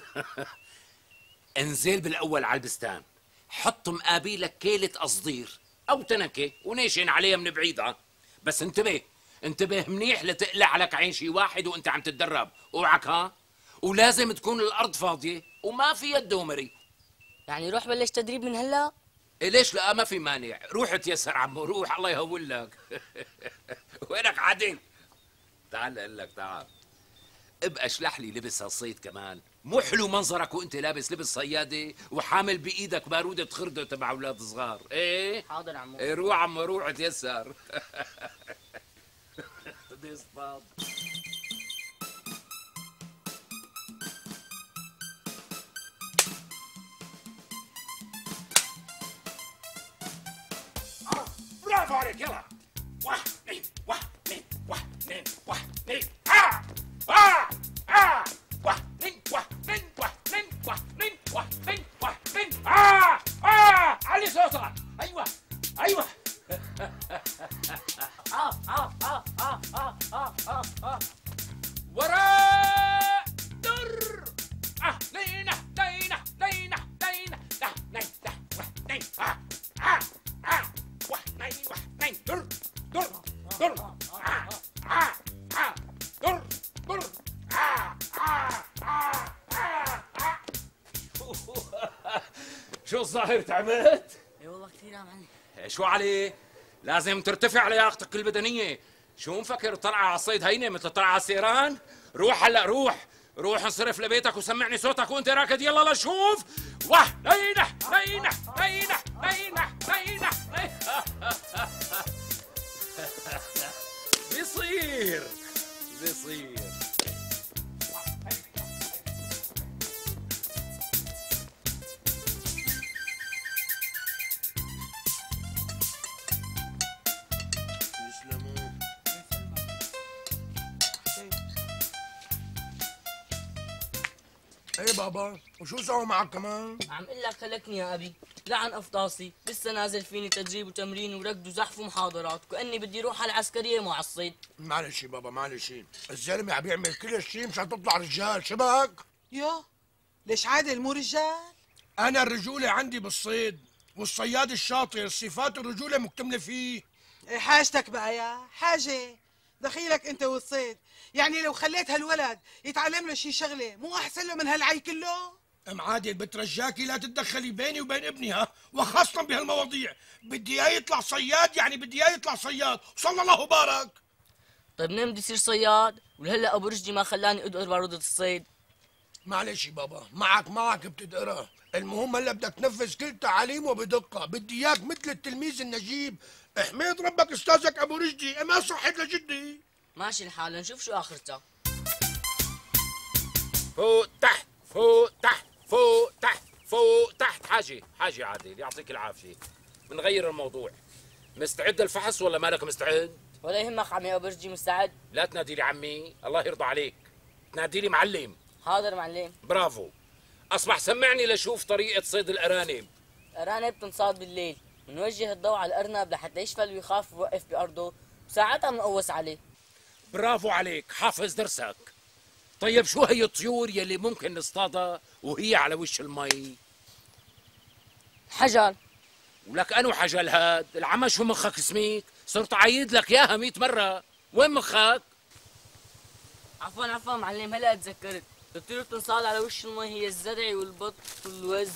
انزل بالأول على البستان، حط مقابيلك كيلة قصدير أو تنكة ونيشن عليها من بعيدها، بس انتبه انتبه منيح لتقلع عليك عين شي واحد وانت عم تتدرب، اوعك ها؟ ولازم تكون الأرض فاضية وما فيها الدومري. يعني روح بلش تدريب من هلا؟ إيه ليش لا، ما في مانع، روح تيسر عمو، روح الله يهول لك. وينك عادل؟ تعال اقول لك، تعال ابقى اشلح لي لبس هالصيد كمان، مو حلو منظرك وانت لابس لبس صيادة وحامل بايدك بارودة خردة تبع اولاد صغار. ايه حاضر عمو. ايه روح عمو، روح تيسر. بدي اصطاد. برافو عليك، يلا. واحد اثنين واحد اثنين واحد اثنين واحد اثنين واحد اثنين واحد اثنين واحد اثنين واحد اثنين واحد اثنين واحد اثنين علي صوتك. ايوه ايوه. وراء در. لينا لينا لينا لينا لينا واحد اثنين واحد اثنين واحد اثنين در در در در در. شو الظاهر تعبت؟ اي والله كثير يا معلم. شو عليه؟ لازم ترتفع لياقتك البدنية. شو مفكر طلعة على الصيد هينة مثل طلعة على السيران؟ روح هلا، روح روح انصرف لبيتك وسمعني صوتك وانت راكد. يلا لشوف. واه لينا لينا لينا لينا لينا. بيصير بيصير. ايه بابا، وشو سووا معك كمان؟ عم اقول لك خلكني يا ابي، لعن افطاسي، لسه نازل فيني تدريب وتمرين وركض وزحف ومحاضرات، كاني بدي اروح على العسكريه مع الصيد. معلش بابا معلش، الزلمه عم يعمل كل هالشيء مشان تطلع رجال شبهك. يو ليش عادل مو رجال؟ انا الرجوله عندي بالصيد، والصياد الشاطر صفات الرجوله مكتمله فيه. إيه حاجتك بقى يا حاجه؟ دخيلك انت والصيد، يعني لو خليت هالولد يتعلم له شي شغله مو احسن له من هالعي كله؟ ام عادل بترجاكي لا تتدخلي بيني وبين ابني، ها، وخاصه بهالمواضيع. بدي اياه يطلع صياد، يعني بدي اياه يطلع صياد، صلى الله وبارك. طيب منين بدي يصير صياد؟ ولهلا ابو رشدي ما خلاني ادقر بارودة الصيد. معلش بابا، معك بتدقرها، المهم هلا بدك تنفذ كل تعاليمه بدقه. بدي اياك مثل التلميذ النجيب. احمد ربك استاذك ابو رشدي ما صحت لجدي. ماشي الحال، نشوف شو اخرتها. فوق تحت فوق تحت فوق تحت فوق تحت. حاجة عادل يعطيك العافية. بنغير الموضوع. مستعد الفحص ولا مالك مستعد؟ ولا يهمك عمي ابو رشدي، مستعد. لا تنادي لي عمي، الله يرضى عليك، تنادي لي معلم. حاضر معلم. برافو. اصبح سمعني لشوف طريقة صيد الأرانب. الأرانب تنصاد بالليل، بنوجه الضوء على الأرنب لحتى يشفل ويخاف ويوقف بأرضه، وساعتها بنقوس عليه. برافو عليك، حافظ درسك. طيب شو هي الطيور يلي ممكن نصطادها وهي على وش المي؟ حجر. ولك أنو حجل هاد؟ العمى شو مخك سميك؟ صرت عيد لك ياها 100 مرة، وين مخك؟ عفوا معلم، هلا تذكرت، الطيور بتنصاد على وش المي هي الزرع والبط والوز.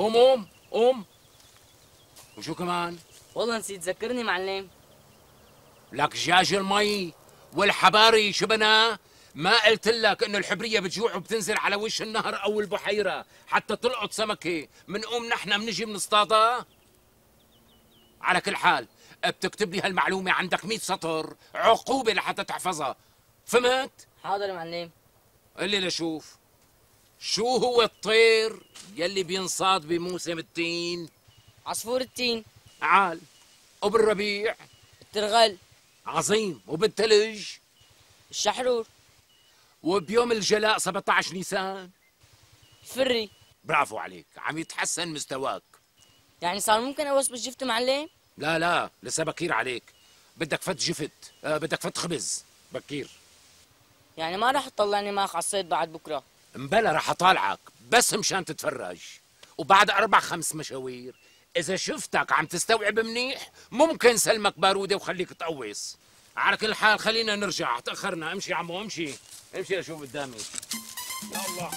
قوم وشو كمان؟ والله نسيت، ذكرني معلم. لك جاج المي والحباري شبنا. ما قلت لك انه الحبريه بتجوع وبتنزل على وش النهر او البحيره حتى تلقط سمكه منقوم نحن بنجي بنصطادها؟ على كل حال بتكتب لي هالمعلومه عندك 100 سطر عقوبه لحتى تحفظها، فهمت؟ حاضر يا معلم. قل لي لشوف، شو هو الطير يلي بينصاد بموسم التين؟ عصفور التين. عال. وبالربيع؟ الترغل. عظيم. وبالثلج؟ الشحرور. وبيوم الجلاء 17 نيسان؟ الفري. برافو عليك، عم يتحسن مستواك. يعني صار ممكن اوس بالجفت معلم؟ لا لسه بكير عليك، بدك فت جفت، بدك فت خبز بكير. يعني ما راح تطلعني معك على الصيد بعد بكره؟ مبلا راح اطالعك بس مشان تتفرج، وبعد 4-5 مشاوير اذا شفتك عم تستوعب منيح ممكن سلمك باروده وخليك تقوص. على كل حال خلينا نرجع، تاخرنا. امشي عمو امشي لشوف قدامي. يا الله.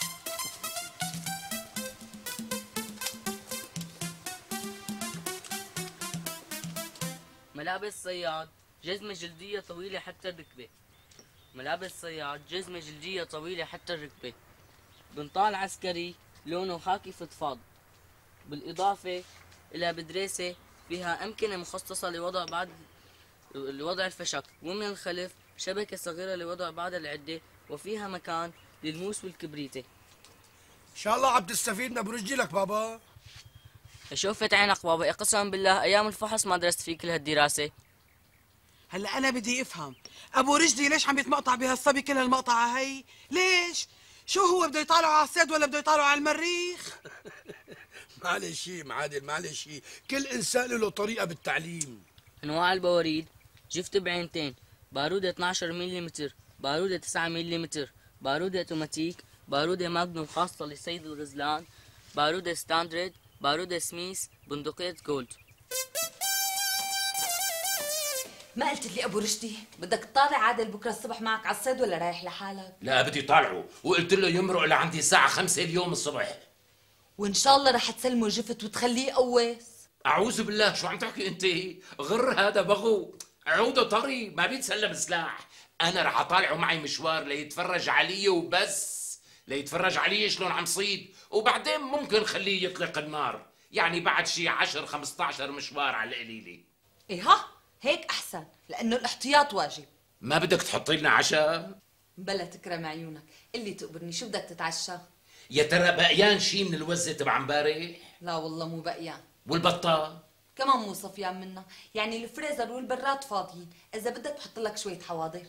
ملابس صياد، جزمة جلدية طويلة حتى الركبة. ملابس صياد، جزمة جلدية طويلة حتى الركبة. بنطال عسكري لونه خاكي فضفاض، بالإضافة إلى بدريسة فيها أمكنة مخصصة لوضع الفشك، ومن الخلف شبكة صغيرة لوضع بعض العدة، وفيها مكان للموس والكبريتة. ان شاء الله عم تستفيد من ابو رجلي لك بابا. شوفت عينك بابا، قسما بالله ايام الفحص ما درست فيه كل هالدراسة. هلا انا بدي افهم ابو رجلي ليش عم يتمقطع بهالصبي كل هالمقطعه هي؟ ليش؟ شو هو بده يطالعوا على الصيد ولا بده يطالعوا على المريخ؟ معلش معادل معلش، كل انسان له طريقه بالتعليم. انواع البواريد: جفت بعينتين، بارودة 12 ملم، بارودة 9 ملم، بارودة اوتوماتيك، بارودة ماجنوم خاصة لصيد الغزلان، بارودة ستاندرد، بارودة سميث، بندقية جولد. ما قلت لي ابو رشدي بدك تطالع عادل بكره الصبح معك على الصيد ولا رايح لحالك؟ لا بدي طالعه، وقلت له يمرق لعندي الساعة 5 اليوم الصبح. وان شاء الله رح تسلمه جفت وتخليه قواس. أعوذ بالله، شو عم تحكي أنت؟ غر هذا بغو، عوده طري ما بيتسلم سلاح. أنا رح أطالعه معي مشوار ليتفرج علي وبس، ليتفرج علي شلون عم صيد، وبعدين ممكن خليه يطلق النار، يعني بعد شي 10-15 مشوار على القليلة. ايه ها هيك احسن، لانه الاحتياط واجب. ما بدك تحطي لنا عشاء؟ بلا تكرم عيونك، اللي تقبرني شو بدك تتعشى؟ يا ترى بقيان شي من الوزة تبع امبارح؟ لا والله مو بقيان. والبطة؟ كمان مو صفيان منا، يعني الفريزر والبراد فاضيين، اذا بدك بحط لك شويه حواضر.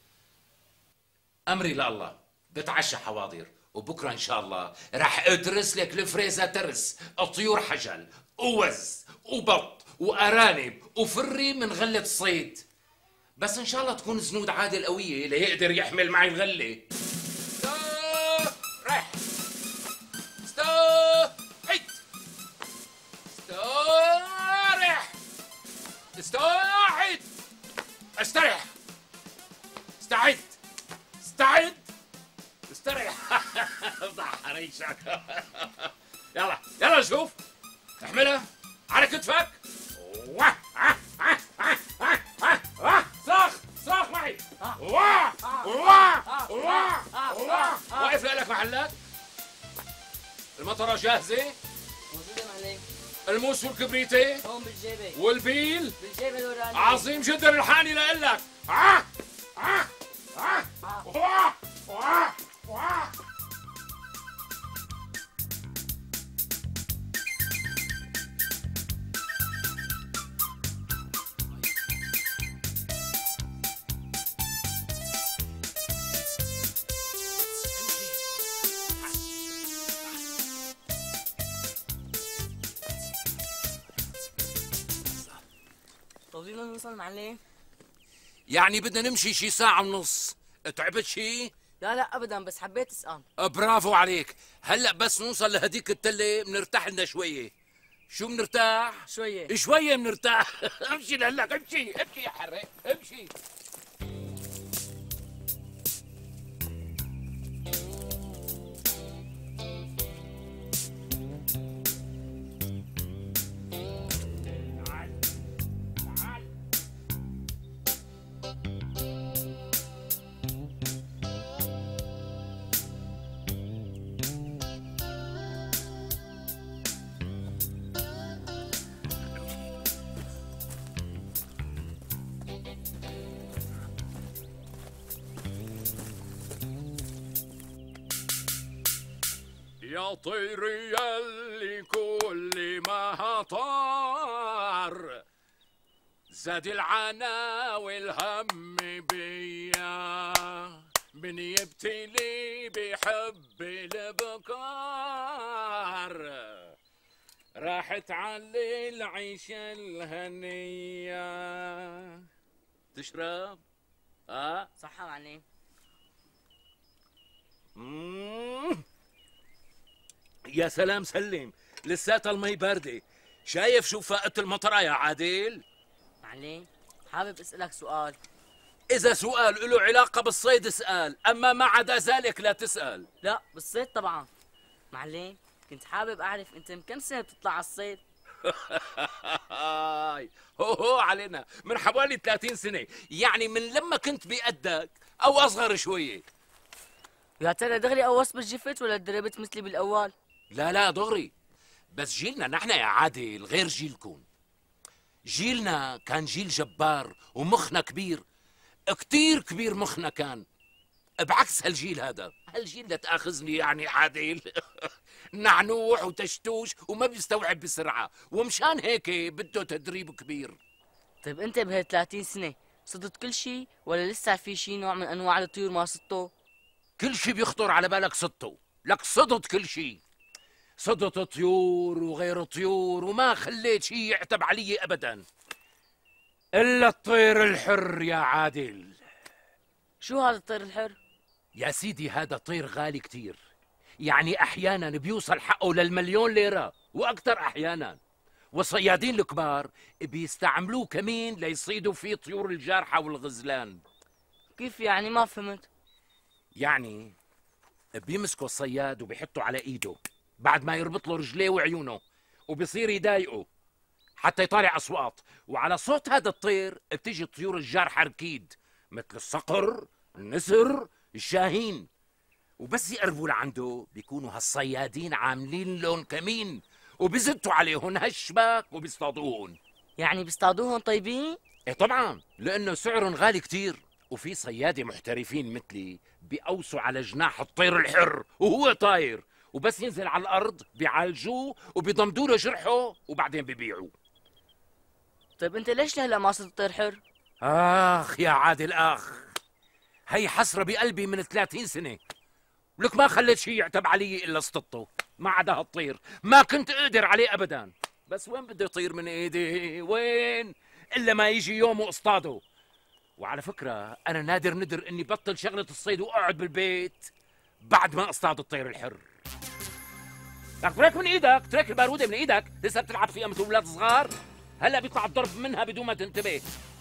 امري لله، بتعشى حواضر، وبكره ان شاء الله رح ادرس لك الفريزة ترس، طيور حجل، ووز، وبط، وارانب، وفري من غلة الصيد. بس ان شاء الله تكون زنود عادل قوية ليقدر يحمل معي الغلة. رح استوعد، استريح، استعد، استريح. ضح ريشك. يلا شوف، احملها على كتفك. صاخ معي. واقف لك محلات. المطرة جاهزة؟ موجودة معلم. الموس والكبريتة؟ هون بالجيبة. والبيل؟ بالجيبة الورانية. عظيم جدا، الحاني لإلك. طولنا نوصل معلم؟ يعني بدنا نمشي شي ساعة ونص. تعبت شي؟ لا ابدا، بس حبيت اسأل. برافو عليك. هلا بس نوصل لهديك التلة بنرتاح لنا شوية. شو بنرتاح؟ شوية بنرتاح. امشي لهلك، امشي يا حري، امشي. يا طير يلي كل ما طار زاد العنا والهم بيا من يبتلي بحب البكار راحت علي العيشة الهنية. تشرب؟ صحة معلم. يا سلام سلم، لساتها المي باردة. شايف شو فاقت المطرة يا عادل؟ معلم حابب اسألك سؤال. إذا سؤال له علاقة بالصيد اسأل، أما ما عدا ذلك لا تسأل. لا بالصيد طبعا. معلم كنت حابب أعرف أنت من كم سنة بتطلع على الصيد؟ هو علينا من حوالي 30 سنة، يعني من لما كنت بقدك أو أصغر شوية. يا ترى دغري قوصت بالجفت ولا دربت مثلي بالأول؟ لا دغري، بس جيلنا نحن يا عادل غير جيلكم. جيلنا كان جيل جبار ومخنا كبير، كتير كبير مخنا كان، بعكس هالجيل هذا. هالجيل لا تاخذني يعني عادل نعنوح وتشتوش وما بيستوعب بسرعة، ومشان هيك بده تدريب كبير. طيب انت بهال 30 سنة صدت كل شيء ولا لسه في شيء نوع من انواع الطيور ما صدته؟ كل شيء بيخطر على بالك صدته، لك صدت كل شيء. صدت طيور وغير طيور وما خليت شيء يعتب علي ابدا الا الطير الحر يا عادل. شو هذا الطير الحر؟ يا سيدي هذا طير غالي كتير، يعني احيانا بيوصل حقه للمليون ليرة واكثر احيانا، والصيادين الكبار بيستعملوه كمين ليصيدوا فيه طيور الجارحة والغزلان. كيف يعني؟ ما فهمت. يعني بيمسكوا الصياد وبيحطوا على ايده بعد ما يربط له رجليه وعيونه، وبيصير يضايقه حتى يطالع اصوات، وعلى صوت هذا الطير بتيجي الطيور الجارحة ركيد مثل الصقر، النسر، الشاهين، وبس يقربوا لعنده بيكونوا هالصيادين عاملين لهم كمين وبيزتوا عليهم هالشباك وبيصطادوهم. يعني بيصطادوهم طيبين؟ ايه طبعا، لانه سعرهم غالي كتير، وفي صيادة محترفين مثلي بيقوسوا على جناح الطير الحر وهو طاير، وبس ينزل على الارض بيعالجوه وبيضمدوا له جرحه وبعدين بيبيعوه. طيب انت ليش لهلا ما صرت طير حر؟ اخ يا عادل اخ، هي حسرة بقلبي من 30 سنة، ولك ما خليت شيء يعتب علي الا اصطدته، ما عدا هالطير ما كنت اقدر عليه ابدا. بس وين بده يطير من ايدي؟ وين؟ الا ما يجي يوم واصطاده. وعلى فكرة انا نادر ندر اني بطل شغلة الصيد واقعد بالبيت بعد ما اصطاد الطير الحر. لك ترك من ايدك، ترك البارودة من ايدك، لسه بتلعب فيها مثل اولاد صغار، هلا بيطلع الضرب منها بدون ما تنتبه.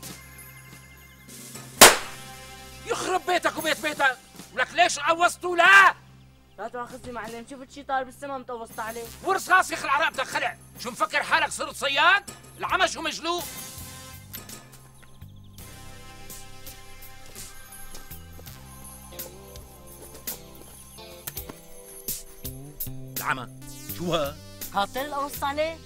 يخرب بيتك وبيت بيتك، ولك ليش قوصتوا؟ لا تاخذني معلم، شفت شي طار بالسما متقوصت عليه. ورصاص يخلع رقبتك خلع، شو مفكر حالك صرت صياد؟ العمى شو مجلوق؟ العمى شو ها؟ هذا الطير اللي قوصت عليه؟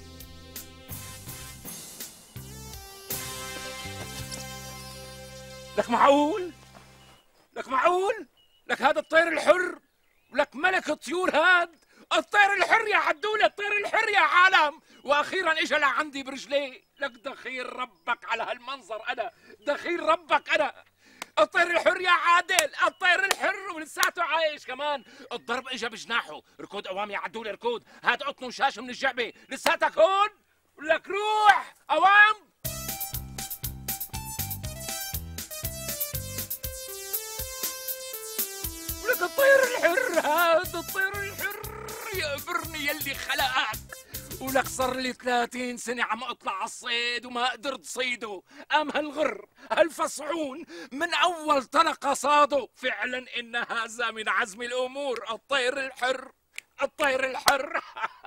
لك معقول؟ لك معقول؟ لك هذا الطير الحر، ولك ملك الطيور هاد، الطير الحر يا عدولة، الطير الحر يا عالم، واخيرا اجى لعندي برجليه. لك دخيل ربك على هالمنظر، انا دخيل ربك انا. الطير الحر يا عادل، الطير الحر ولساته عايش كمان. الضرب اجى بجناحه. ركود اوام يا عدولة ركود، هات قطن وشاش من الجعبة، لساتك هون؟ لك روح اوام. ولك الطير الحر هذا، الطير الحر يقبرني يلي خلقك. ولك صار لي 30 سنة عم اطلع على الصيد وما قدرت صيده. ام هالغر هالفصعون من اول طلقة صاده. فعلا ان هذا من عزم الامور، الطير الحر، الطير الحر.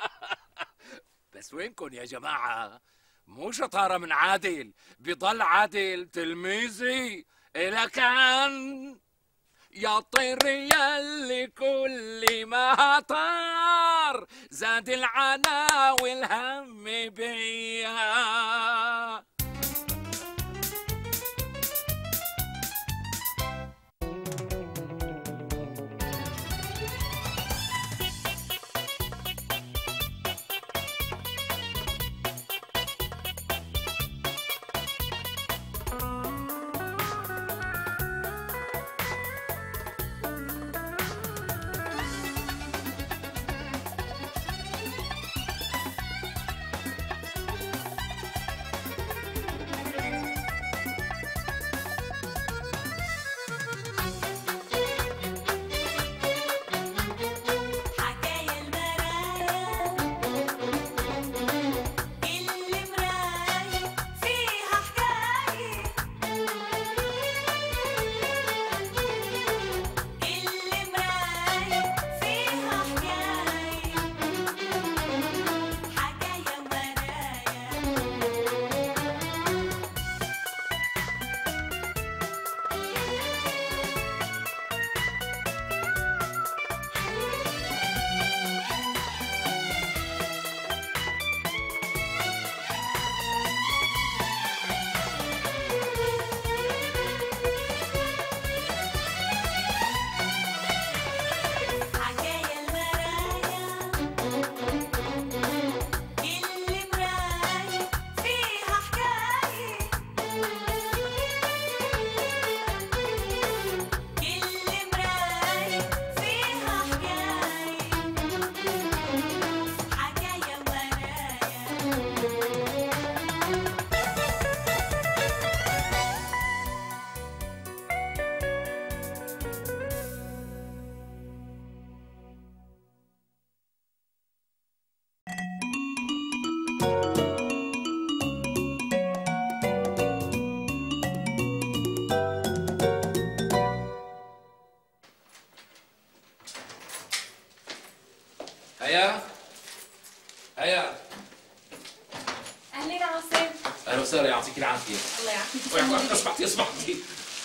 بس وينكن يا جماعة؟ مو شطارة من عادل، بضل عادل تلميذي إلى كان. يا طير يلي كل ما طار زاد العنا والهم بيا. هيا هيا. اهلين عاصم. اهلا وسهلا، يعطيك العافيه. الله يعافيك. اصبحتي اصبحتي.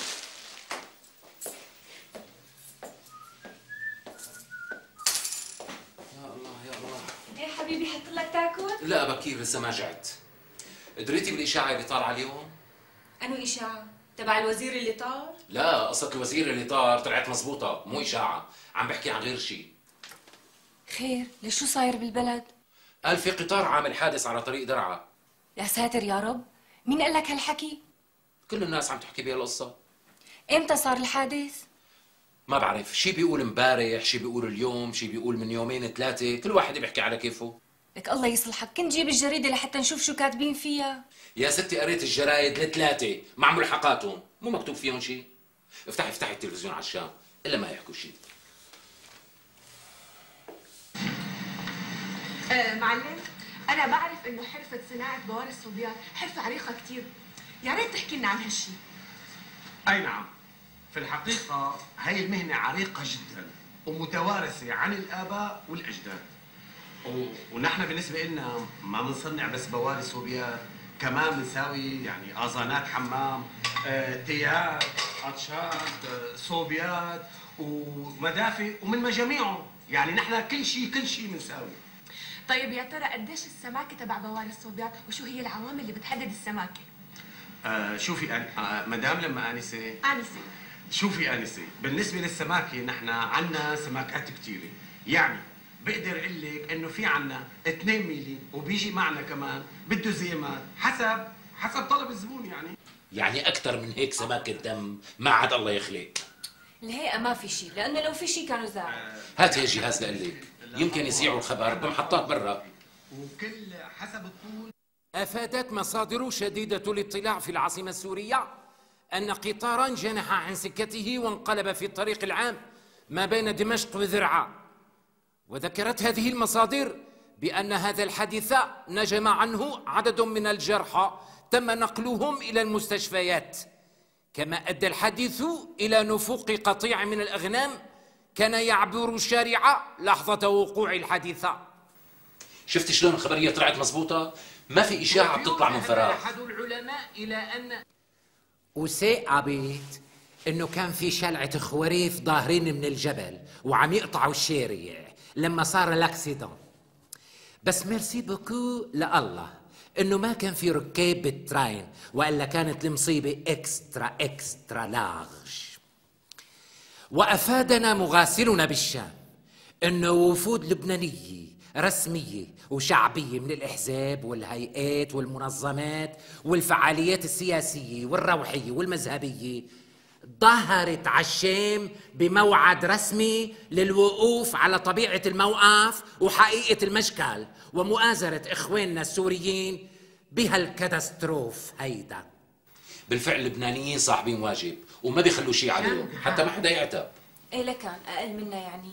يا الله يا الله. ايه حبيبي، حط لك تاكل؟ لا بكير، لسه ما جعت. قدرتي بالاشاعه اللي طار اليوم؟ انو اشاعه؟ تبع الوزير اللي طار؟ لا، قصة الوزير اللي طار طلعت مزبوطة، مو إشاعة، عم بحكي عن غير شيء. خير، ليش شو صاير بالبلد؟ قال في قطار عامل حادث على طريق درعا. يا ساتر يا رب، مين قال لك هالحكي؟ كل الناس عم تحكي بهالقصة. امتى صار الحادث؟ ما بعرف، شي بيقول امبارح، شي بيقول اليوم، شي بيقول من يومين ثلاثة، كل واحد بيحكي على كيفه. لك الله يصلحك، كنت جيب الجريدة لحتى نشوف شو كاتبين فيها. يا ستي قريت الجرايد الثلاثة مع ملحقاتهم، مو مكتوب فيهم شي. افتحي التلفزيون على الشام، إلا ما يحكوا شي. معلم، أنا بعرف إنه حرفة صناعة بوار الصبيان حرفة عريقة كتير، يا ريت تحكي لنا عن هالشي. أي نعم، في الحقيقة هاي المهنة عريقة جدا ومتوارثة عن الآباء والأجداد. ونحن بالنسبة لنا ما بنصنع بس بواري صوبيات، كمان بنساوي يعني آذانات حمام، تيات، عطشات، صوبيات ومدافئ ومن مجاميعهم، يعني نحن كل شيء بنساوي. طيب يا ترى قديش السماكة تبع بواري الصوبيات وشو هي العوامل اللي بتحدد السماكة؟ شوفي مدام لما آنسة آنسة، شوفي آنسة، بالنسبة للسماكة نحن عنا سماكات كثيرة، يعني بقدر اقول لك انه في عنا 2 ميلي وبيجي معنا كمان بده زيمات حسب طلب الزبون يعني أكثر من هيك سماكة دم ما عاد الله يخلق. الهيئة ما في شيء، لأنه لو في شيء كانوا زعلوا. هات هي الجهاز لقلك، يمكن يذيعوا الخبر بمحطات برا. وكل حسب الطول. أفادت مصادر شديدة الاطلاع في العاصمة السورية أن قطارا جنح عن سكته وانقلب في الطريق العام ما بين دمشق وذرعا. وذكرت هذه المصادر بأن هذا الحادث نجم عنه عدد من الجرحى تم نقلهم إلى المستشفيات، كما أدى الحادث إلى نفوق قطيع من الأغنام كان يعبر الشارع لحظة وقوع الحادثة. شفت شلون الخبرية طلعت مزبوطة؟ ما في إشاعة بتطلع من فراغ. أحد العلماء إلى أن وثائبت إنه كان في شلعة خواريف ظاهرين من الجبل وعم يقطعوا الشارع لما صار الاكسيدون. بس ميرسي بوكو لله إنه ما كان في ركاب بالتراين، وإلا كانت المصيبة إكسترا لارج. وأفادنا مغاسلنا بالشام إنه وفود لبنانية رسمية وشعبية من الأحزاب والهيئات والمنظمات والفعاليات السياسية والروحية والمذهبية ظهرت على الشام بموعد رسمي للوقوف على طبيعة الموقف وحقيقة المشكل ومؤازرة إخواننا السوريين بهالكاتاستروف هيدا. بالفعل اللبنانيين صاحبين واجب وما بيخلوا شيء عليهم حتى ما حدا يعتب. إيه لكان أقل منا يعني.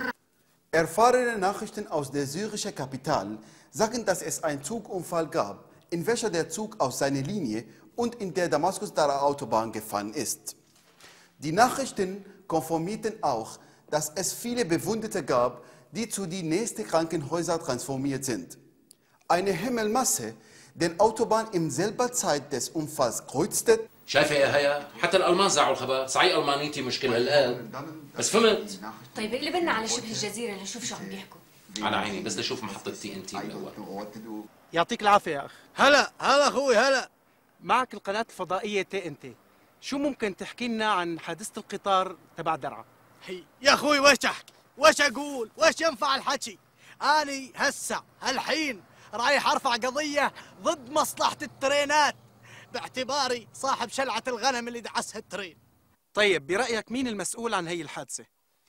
Erfahrene Nachrichten aus der syrischen Kapital sagen, dass es einen Zugunfall gab, in welcher der Zug aus seiner Linie und in der Damaskus-Dara-Autobahn gefahren ist. Die Nachrichten konfirmierten auch, dass es viele Bewundete gab, die zu den nächsten Krankenhäusern transformiert sind. Eine Himmelmasse, den Autobahn in selber Zeit des Unfalls kreuzte. شايفة يا هيا؟ حتى الألمان زعوا الخبر، صحيح ألمانيتي مشكلة الآن، بس فهمت. طيب اقلبنا على شبه الجزيرة لنشوف شو عم بيحكوا. على عيني، بس بدي أشوف محطة TNT الأول. يعطيك العافية يا أخ. هلا أخوي هلا. معك القناة الفضائية TNT. شو ممكن تحكي لنا عن حادثة القطار تبع درعا؟ يا أخوي وش أحكي؟ وش أقول؟ وش ينفع الحكي؟ أني هسه هالحين رايح أرفع قضية ضد مصلحة الترينات باعتباري صاحب شلعة الغنم اللي دعسها الترين. طيب برأيك مين المسؤول عن هي الحادثة؟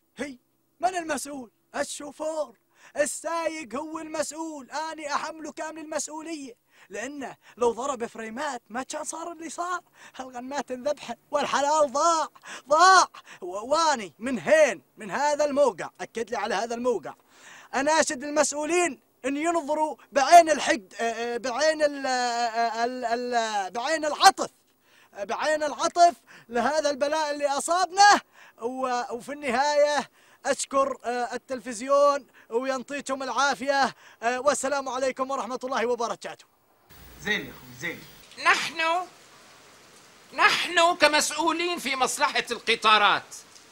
من المسؤول؟ الشوفور، السايق هو المسؤول، أنا أحمله كامل المسؤولية، لأنه لو ضرب فريمات ما كان صار اللي صار، هالغنمات انذبحن والحلال ضاع. واني من هذا الموقع، أكد لي على هذا الموقع، أناشد المسؤولين أن ينظروا بعين الحقد، بعين العطف لهذا البلاء اللي أصابنا، وفي النهاية أشكر التلفزيون وينطيكم العافية، والسلام عليكم ورحمة الله وبركاته. زين يا أخوي زين. نحن كمسؤولين في مصلحة القطارات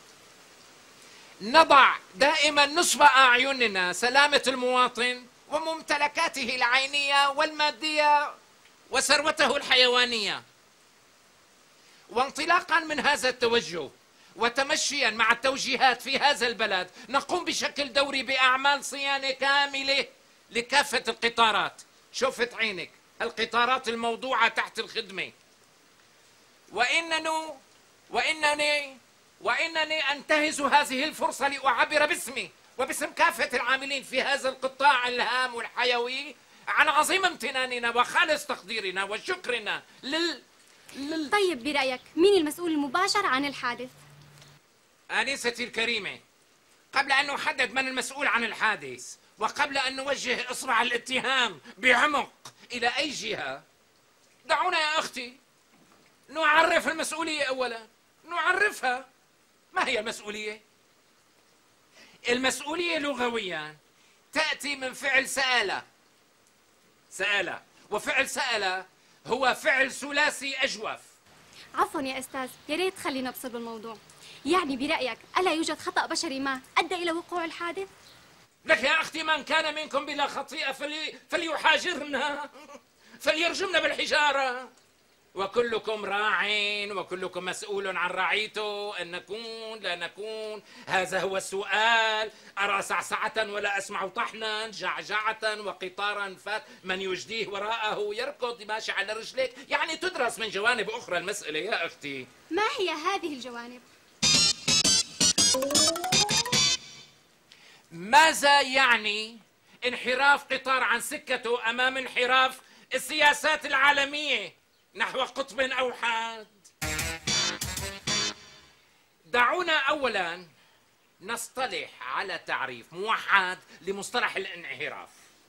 نضع دائما نصب أعيننا سلامة المواطن وممتلكاته العينية والمادية وثروته الحيوانية. وانطلاقا من هذا التوجه وتمشيا مع التوجيهات في هذا البلد نقوم بشكل دوري بأعمال صيانة كاملة لكافة القطارات. شوفت عينك القطارات الموضوعة تحت الخدمة. وإنني أنتهز هذه الفرصة لأعبر باسمي وباسم كافة العاملين في هذا القطاع الهام والحيوي عن عظيم امتناننا وخالص تقديرنا وشكرنا طيب برأيك مين المسؤول المباشر عن الحادث؟ آنستي الكريمة، قبل أن نحدد من المسؤول عن الحادث وقبل أن نوجه إصبع الاتهام بعمق إلى أي جهة، دعونا يا أختي نعرف المسؤولية أولا. نعرفها. ما هي المسؤولية؟ المسؤولية لغويا تأتي من فعل سأل، وفعل سأل هو فعل ثلاثي أجوف. عفوا يا أستاذ، يا ريت خلينا نبصر بالموضوع. يعني برأيك ألا يوجد خطأ بشري ما أدى إلى وقوع الحادث؟ لك يا أختي من كان منكم بلا خطيئة فليحاجرنا فليرجمنا بالحجارة. وكلكم راع وكلكم مسؤول عن رعيته. أن نكون لا نكون، هذا هو السؤال. أرى صعصعة ولا أسمع طحنا، جعجعة وقطارا فات، من يجديه وراءه يركض ماشي على رجليك. يعني تدرس من جوانب أخرى المسألة يا أختي. ما هي هذه الجوانب؟ ماذا يعني انحراف قطار عن سكته أمام انحراف السياسات العالمية نحو قطب أوحد؟ دعونا أولا نصطلح على تعريف موحد لمصطلح الانحراف.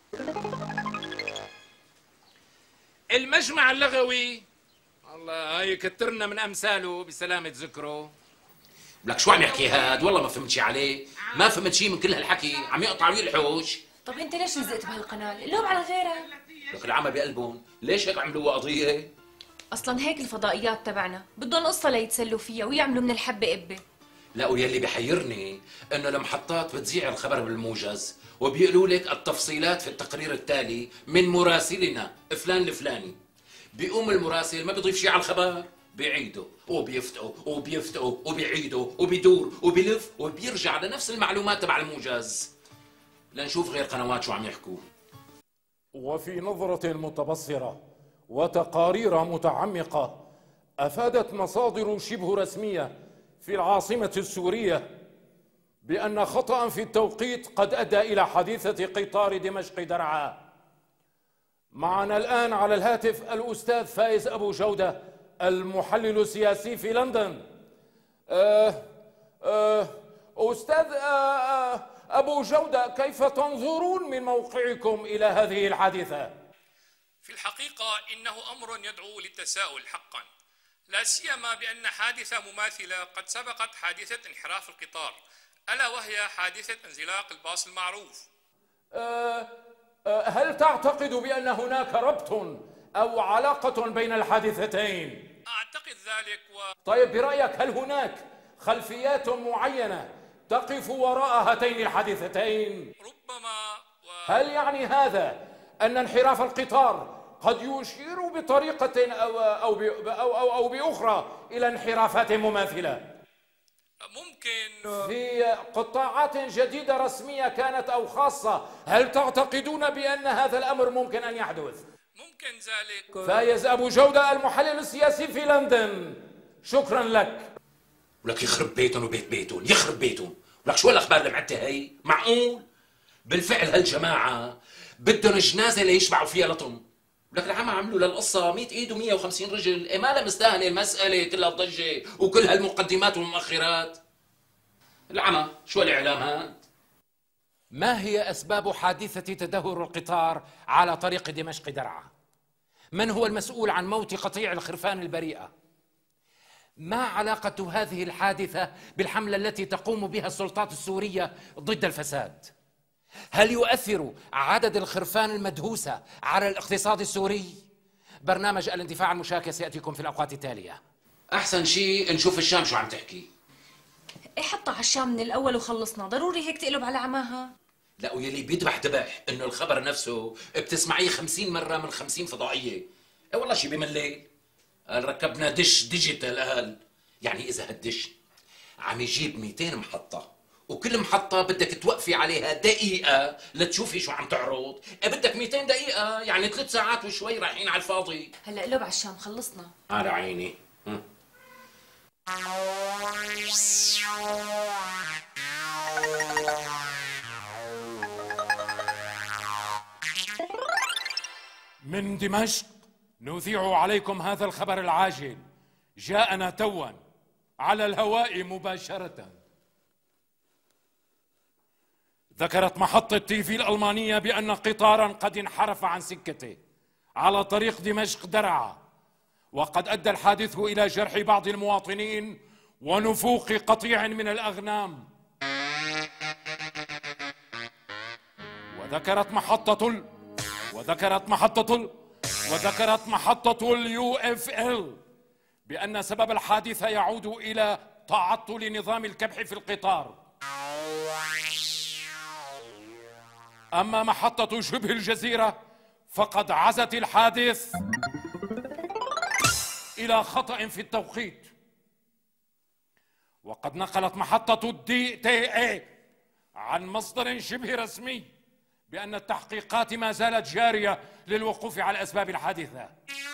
المجمع اللغوي، الله هاي كترنا من أمثاله بسلامة ذكره. لك شو عم يحكي هاد؟ والله ما فهمت شي عليه، ما فهمت شي من كل هالحكي، عم يقطع ويلحوش. طب انت ليش لزقت بهالقناه؟ اللوم على غيرك. لك العمى بقلبهم، ليش هيك عملوها قضية؟ اصلا هيك الفضائيات تبعنا، بدهم قصة ليتسلوا فيها ويعملوا من الحبة قبة. لا ويلي بحيرني انه المحطات بتذيع الخبر بالموجز وبيقولوا لك التفصيلات في التقرير التالي من مراسلنا فلان الفلاني. بيقوم المراسل ما بيضيف شيء على الخبر، بيعيده وبيفتقوا وبيعيده وبيدور وبيلف وبيرجع لنفس المعلومات تبع الموجز. لنشوف غير قنوات شو عم يحكوا. وفي نظرة متبصرة وتقارير متعمقة أفادت مصادر شبه رسمية في العاصمة السورية بأن خطأ في التوقيت قد أدى إلى حادثة قطار دمشق درعا. معنا الآن على الهاتف الأستاذ فايز أبو جودة المحلل السياسي في لندن. أستاذ أبو جودة، كيف تنظرون من موقعكم إلى هذه الحادثة؟ في الحقيقة إنه أمر يدعو للتساؤل حقا، لا سيما بأن حادثة مماثلة قد سبقت حادثة انحراف القطار، ألا وهي حادثة انزلاق الباص المعروف. هل تعتقد بأن هناك ربط أو علاقة بين الحادثتين؟ أعتقد ذلك طيب برأيك هل هناك خلفيات معينة تقف وراء هاتين الحادثتين؟ ربما هل يعني هذا أن انحراف القطار قد يشير بطريقة أو بأخرى إلى انحرافات مماثلة؟ ممكن في قطاعات جديدة رسمية كانت أو خاصة، هل تعتقدون بأن هذا الأمر ممكن أن يحدث؟ ممكن ذلك. فايز أبو جودة المحلل السياسي في لندن، شكرا لك. ولك يخرب بيتهم وبيت بيتهم، يخرب بيتهم. ولك شو الأخبار اللي معدتها هي؟ معقول؟ بالفعل هالجماعة بدهم جنازة ليشبعوا فيها لطم. ولك العمى عملوا للقصة 100 ايد و150 رجل، إيه ما لها مستاهلة المسألة كلها ضجة وكل هالمقدمات والمؤخرات. العمى شو الإعلام هاد؟ ما هي أسباب حادثة تدهور القطار على طريق دمشق درعا؟ من هو المسؤول عن موت قطيع الخرفان البريئة؟ ما علاقة هذه الحادثة بالحملة التي تقوم بها السلطات السورية ضد الفساد؟ هل يؤثر عدد الخرفان المدهوسة على الاقتصاد السوري؟ برنامج الاندفاع المشاكس يأتيكم في الأوقات التالية. أحسن شيء نشوف الشام شو عم تحكي. ايه حطها على الشام من الأول وخلصنا، ضروري هيك تقلب على عماها؟ لا ويلي بيذبح ذبح إنه الخبر نفسه بتسمعيه 50 مرة من 50 فضائية. إيه والله شيء بملل. قال ركبنا دش ديجيتال، قال يعني إذا هالدش عم يجيب 200 محطة وكل محطة بدك توقفي عليها دقيقة لتشوفي شو عم تعرض، بدك 200 دقيقة يعني 3 ساعات وشوي رايحين على الفاضي. هلا قلب على الشام خلصنا. على عيني. من دمشق نذيع عليكم هذا الخبر العاجل، جاءنا توا على الهواء مباشرة. ذكرت محطة تي في الألمانية بأن قطارا قد انحرف عن سكته على طريق دمشق درعا، وقد أدى الحادث إلى جرح بعض المواطنين ونفوق قطيع من الأغنام. وذكرت محطة اليو اف ال بأن سبب الحادثة يعود إلى تعطل نظام الكبح في القطار. أما محطة شبه الجزيرة فقد عزت الحادث إلى خطأ في التوقيت. وقد نقلت محطة الدي تي اي عن مصدر شبه رسمي بأن التحقيقات ما زالت جارية للوقوف على أسباب الحادثة،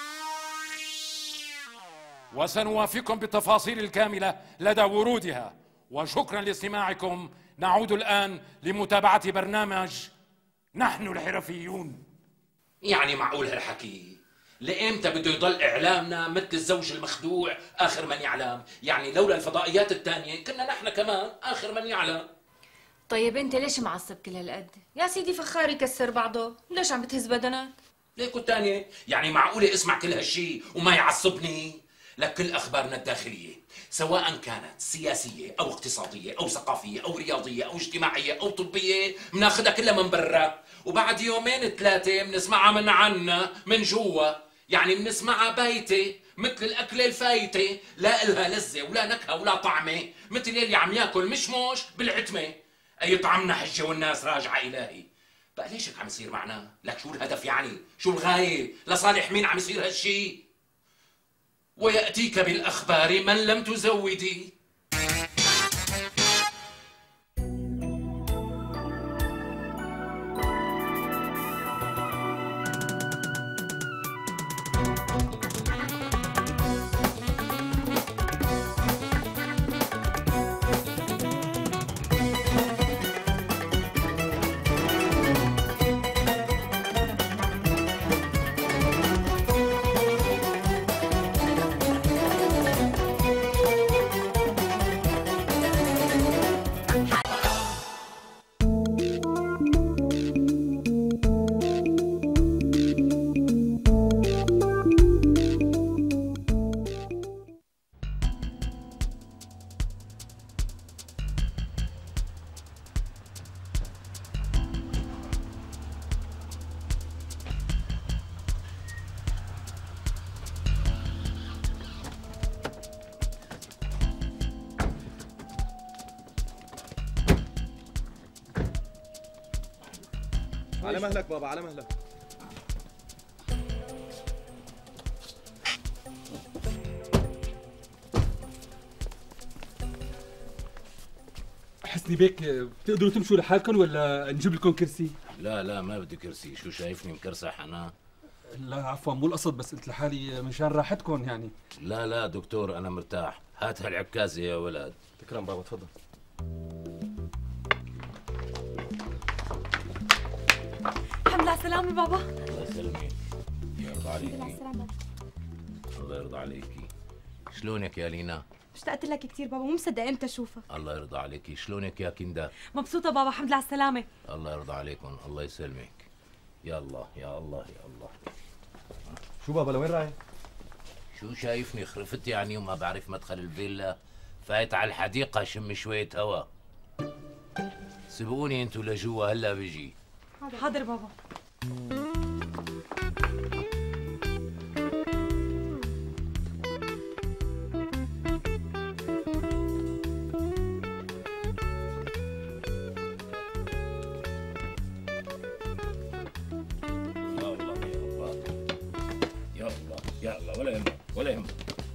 وسنوافيكم بالتفاصيل الكاملة لدى ورودها. وشكرا لاستماعكم. نعود الآن لمتابعة برنامج نحن الحرفيون. يعني معقول هالحكي؟ لإمتى بده يضل إعلامنا مثل الزوج المخدوع آخر من يعلم؟ يعني لولا الفضائيات الثانية كنا نحن كمان آخر من يعلم. طيب انت ليش معصب كل هالقد؟ يا سيدي فخار يكسر بعضه، ليش عم بتهز بدنك؟ ليك والثانية؟ يعني معقولة اسمع كل هالشي وما يعصبني؟ لك كل أخبارنا الداخلية سواء كانت سياسية أو اقتصادية أو ثقافية أو رياضية أو اجتماعية أو طبية بناخدها كلها من برا، وبعد يومين 3 بنسمعها من عنا من جوا. يعني بنسمعها بايتة مثل الأكلة الفايتة، لا إلها لذة ولا نكهة ولا طعمة، مثل يلي عم ياكل مشمش بالعتمة. أي طعمنا حجة والناس راجعة إلهي. بقى ليش هيك عم يصير معنا؟ لك شو الهدف يعني؟ شو الغاية؟ لصالح مين عم يصير هالشي؟ ويأتيك بالأخبار من لم تزودي. على مهلك بابا، على مهلك. حسني بيك بتقدروا تمشوا لحالكم ولا نجيب لكم كرسي؟ لا ما بدي كرسي، شو شايفني مكرسح أنا؟ لا عفوا مو القصد، بس قلت لحالي مشان راحتكم يعني. لا دكتور أنا مرتاح، هات هالعكازة يا ولد. تكرم بابا، تفضل. الحمد لله على السلامة بابا. الله يسلمك. يرضى عليكي. الله يرضى عليكي. شلونك يا لينا؟ اشتقت لك كثير بابا، مو مصدق امتى اشوفك. الله يرضى عليكي. شلونك يا كندا؟ مبسوطة بابا، الحمد لله على السلامة. الله يرضى عليكم، الله يسلمك. يا الله يا الله يا الله. شو بابا لوين رايح؟ شو شايفني خرفت يعني وما بعرف مدخل الفيلا؟ فايت على الحديقة شم شوية هوا. سبقوني انتوا لجوا هلا بيجي. حاضر بابا. يلا ولا يهمك ولا يهمك.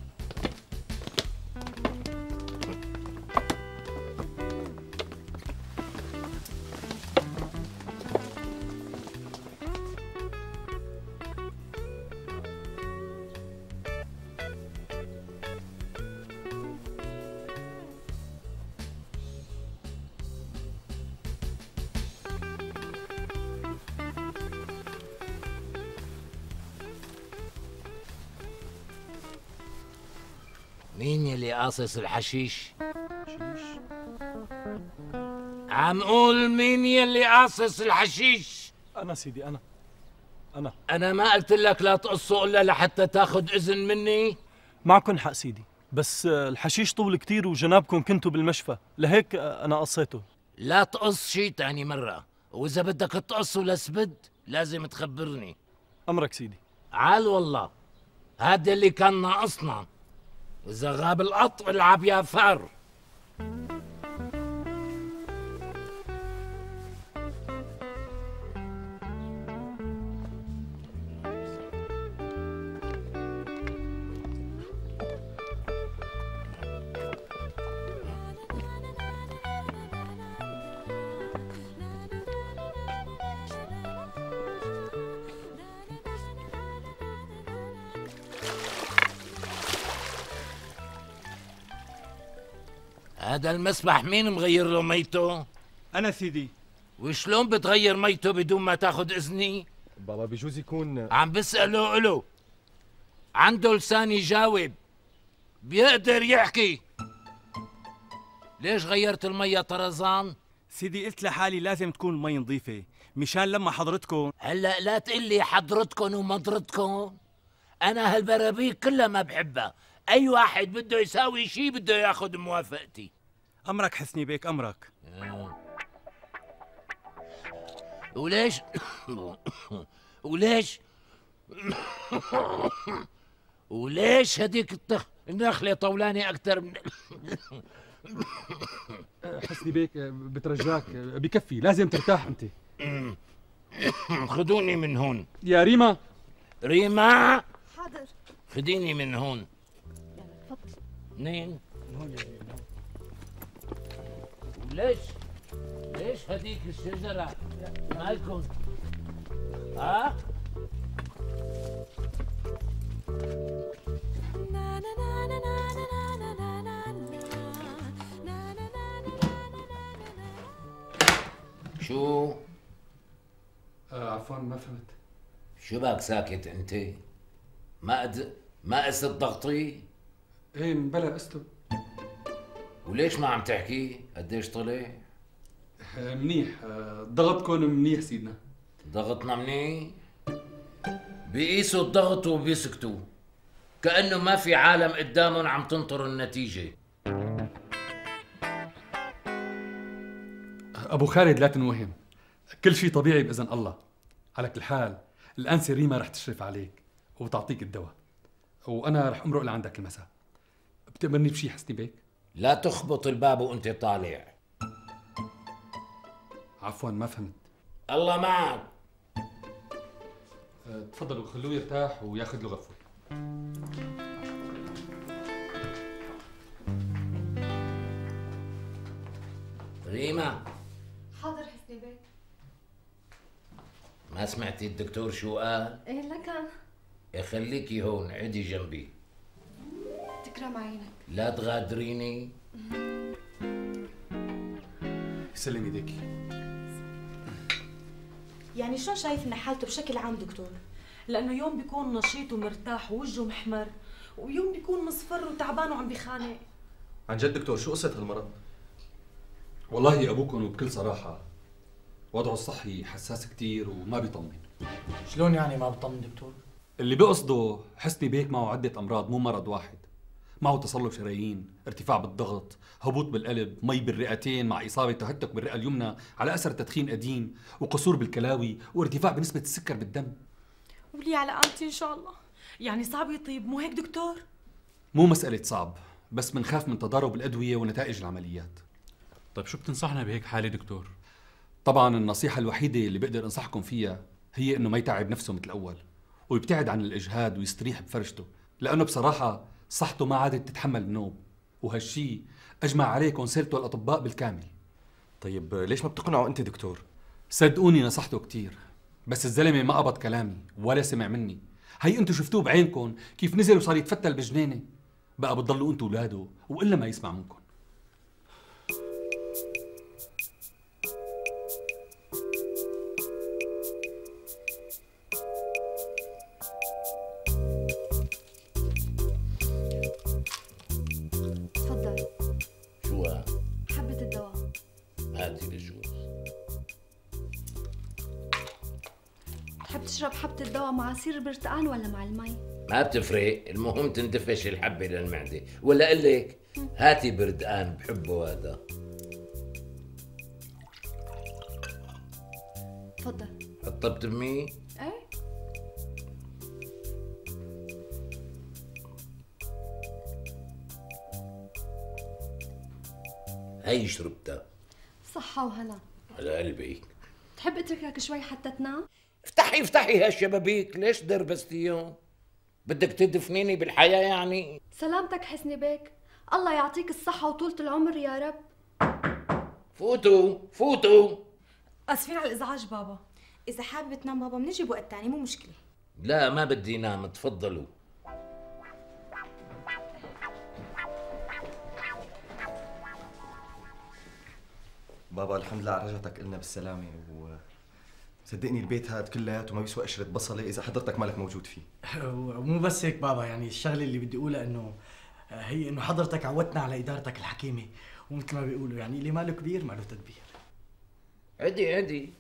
مين يلي قاصص الحشيش؟ عم قول مين يلي قاصص الحشيش؟ أنا سيدي أنا أنا ما قلت لك لا تقصه إلا لحتى تاخذ إذن مني؟ معكن حق سيدي، بس الحشيش طول كتير وجنابكم كنتوا بالمشفى، لهيك أنا قصيته. لا تقص شي تاني مرة، وإذا بدك تقصه لسبد لازم تخبرني. أمرك سيدي. عال والله، هذا اللي كان ناقصنا. إذا غاب القط العب يا فار. هذا المسبح مين مغير له ميته؟ أنا سيدي. وشلون بتغير ميته بدون ما تاخذ إذني؟ بابا بيجوز يكون عم بسأله إله، عنده لسان يجاوب، بيقدر يحكي. ليش غيرت المية طرزان؟ سيدي قلت لحالي لازم تكون المي نظيفة مشان لما حضرتكم. هلا لا تقول لي حضرتكم ومضرتكم، أنا هالبرابيك كلها ما بحبها، أي واحد بده يساوي شي بده ياخذ موافقتي. أمرك حسني بيك أمرك. وليش وليش وليش هديك النخلة طولاني أكثر من حسني بيك بترجاك بكفي، لازم ترتاح أنت. خذوني من هون يا ريما. ريما حاضر. خديني من هون. تفضل. منين؟ ليش هديك الشجرة مالكم؟ ها؟ شو؟ عفوا ما فهمت. شو بك ساكت انت؟ ما قست ضغطي؟ ايه بلا قسته. وليش ما عم تحكي؟ قديش طلع؟ منيح، ضغطكم منيح سيدنا. ضغطنا منيح؟ بيقيسوا الضغط وبيسكتوا كأنه ما في عالم قدامهم عم تنطر النتيجة. أبو خالد لا تنوهم، كل شيء طبيعي بإذن الله. على كل حال الأنسة ريما رح تشرف عليك وتعطيك الدواء، وأنا رح أمرق لعندك المساء. بتأمرني بشي حسني بيك؟ لا تخبط الباب وأنت طالع. عفوا ما فهمت. الله معك. تفضلوا خلوه يرتاح وياخذ له غفوة. ريما. حاضر حسني بيك. ما سمعتي الدكتور شو قال؟ ايه لكن خليكي هون عدي جنبي. تكرم عينك. لا تغادريني. يسلم ايديكي. يعني شلون شايف ان حالته بشكل عام دكتور؟ لانه يوم بيكون نشيط ومرتاح ووجهه محمر، ويوم بيكون مصفر وتعبان وعم بيخانق. عن جد دكتور شو قصة هالمرض؟ والله ابوكم وبكل صراحة وضعه الصحي حساس كتير وما بيطمن. شلون يعني ما بطمن دكتور؟ اللي بيقصده حسني بيك معه عدة أمراض، مو مرض واحد. معه تصلب شرايين، ارتفاع بالضغط، هبوط بالقلب، مي بالرئتين مع إصابة تهتك بالرئة اليمنى على أثر تدخين قديم، وقصور بالكلاوي، وارتفاع بنسبة السكر بالدم. ولي على قامتي إن شاء الله. يعني صعب يطيب، مو هيك دكتور؟ مو مسألة صعب، بس منخاف من تضارب الأدوية ونتائج العمليات. طيب شو بتنصحنا بهيك حالة دكتور؟ طبعا النصيحة الوحيدة اللي بقدر أنصحكم فيها هي إنه ما يتعب نفسه مثل الأول، ويبتعد عن الإجهاد ويستريح بفرشته، لأنه بصراحة صحته ما عادت تتحمل النوم، وهالشي أجمع عليه كونسيلتو الأطباء بالكامل. طيب ليش ما بتقنعه أنت دكتور؟ صدقوني نصحته كتير، بس الزلمة ما قبض كلامي ولا سمع مني. هي انتو شفتوه بعينكم كيف نزل وصار يتفتل بجنينه. بقى بتضلوا انتو ولاده وإلا ما يسمع منكم. تفضل. شو حبة الدواء. هاتي للجوز. تحب تشرب حبة الدواء مع عصير البرتقال ولا مع المي؟ ما بتفرق، المهم تندفش الحبة للمعدة. ولا أقول لك هاتي بردقان بحبه هذا. تفضل. حطبت بمي؟ ايه. هي شربتها. صحة وهنا. على قلبي. تحب اتركك شوي حتى تنام؟ افتحي هالشبابيك، ليش دربستيهم؟ بدك تدفنيني بالحياة يعني؟ سلامتك حسني بيك، الله يعطيك الصحة وطولة العمر يا رب. فوتوا. اسفين على الازعاج بابا. اذا حابب تنام بابا بنجي بوقت تاني، مو مشكلة. لا ما بدي نام، تفضلوا. بابا الحمد لله على رجعتك إلنا بالسلامة، صدقني البيت هاد كلياته ما بيسوى قشرة بصلة إذا حضرتك مالك موجود فيه. ومو بس هيك بابا، يعني الشغلة اللي بدي أقولها إنه حضرتك عودتنا على إدارتك الحكيمة، ومثل ما بيقولوا يعني اللي ماله كبير ماله تدبير. عدي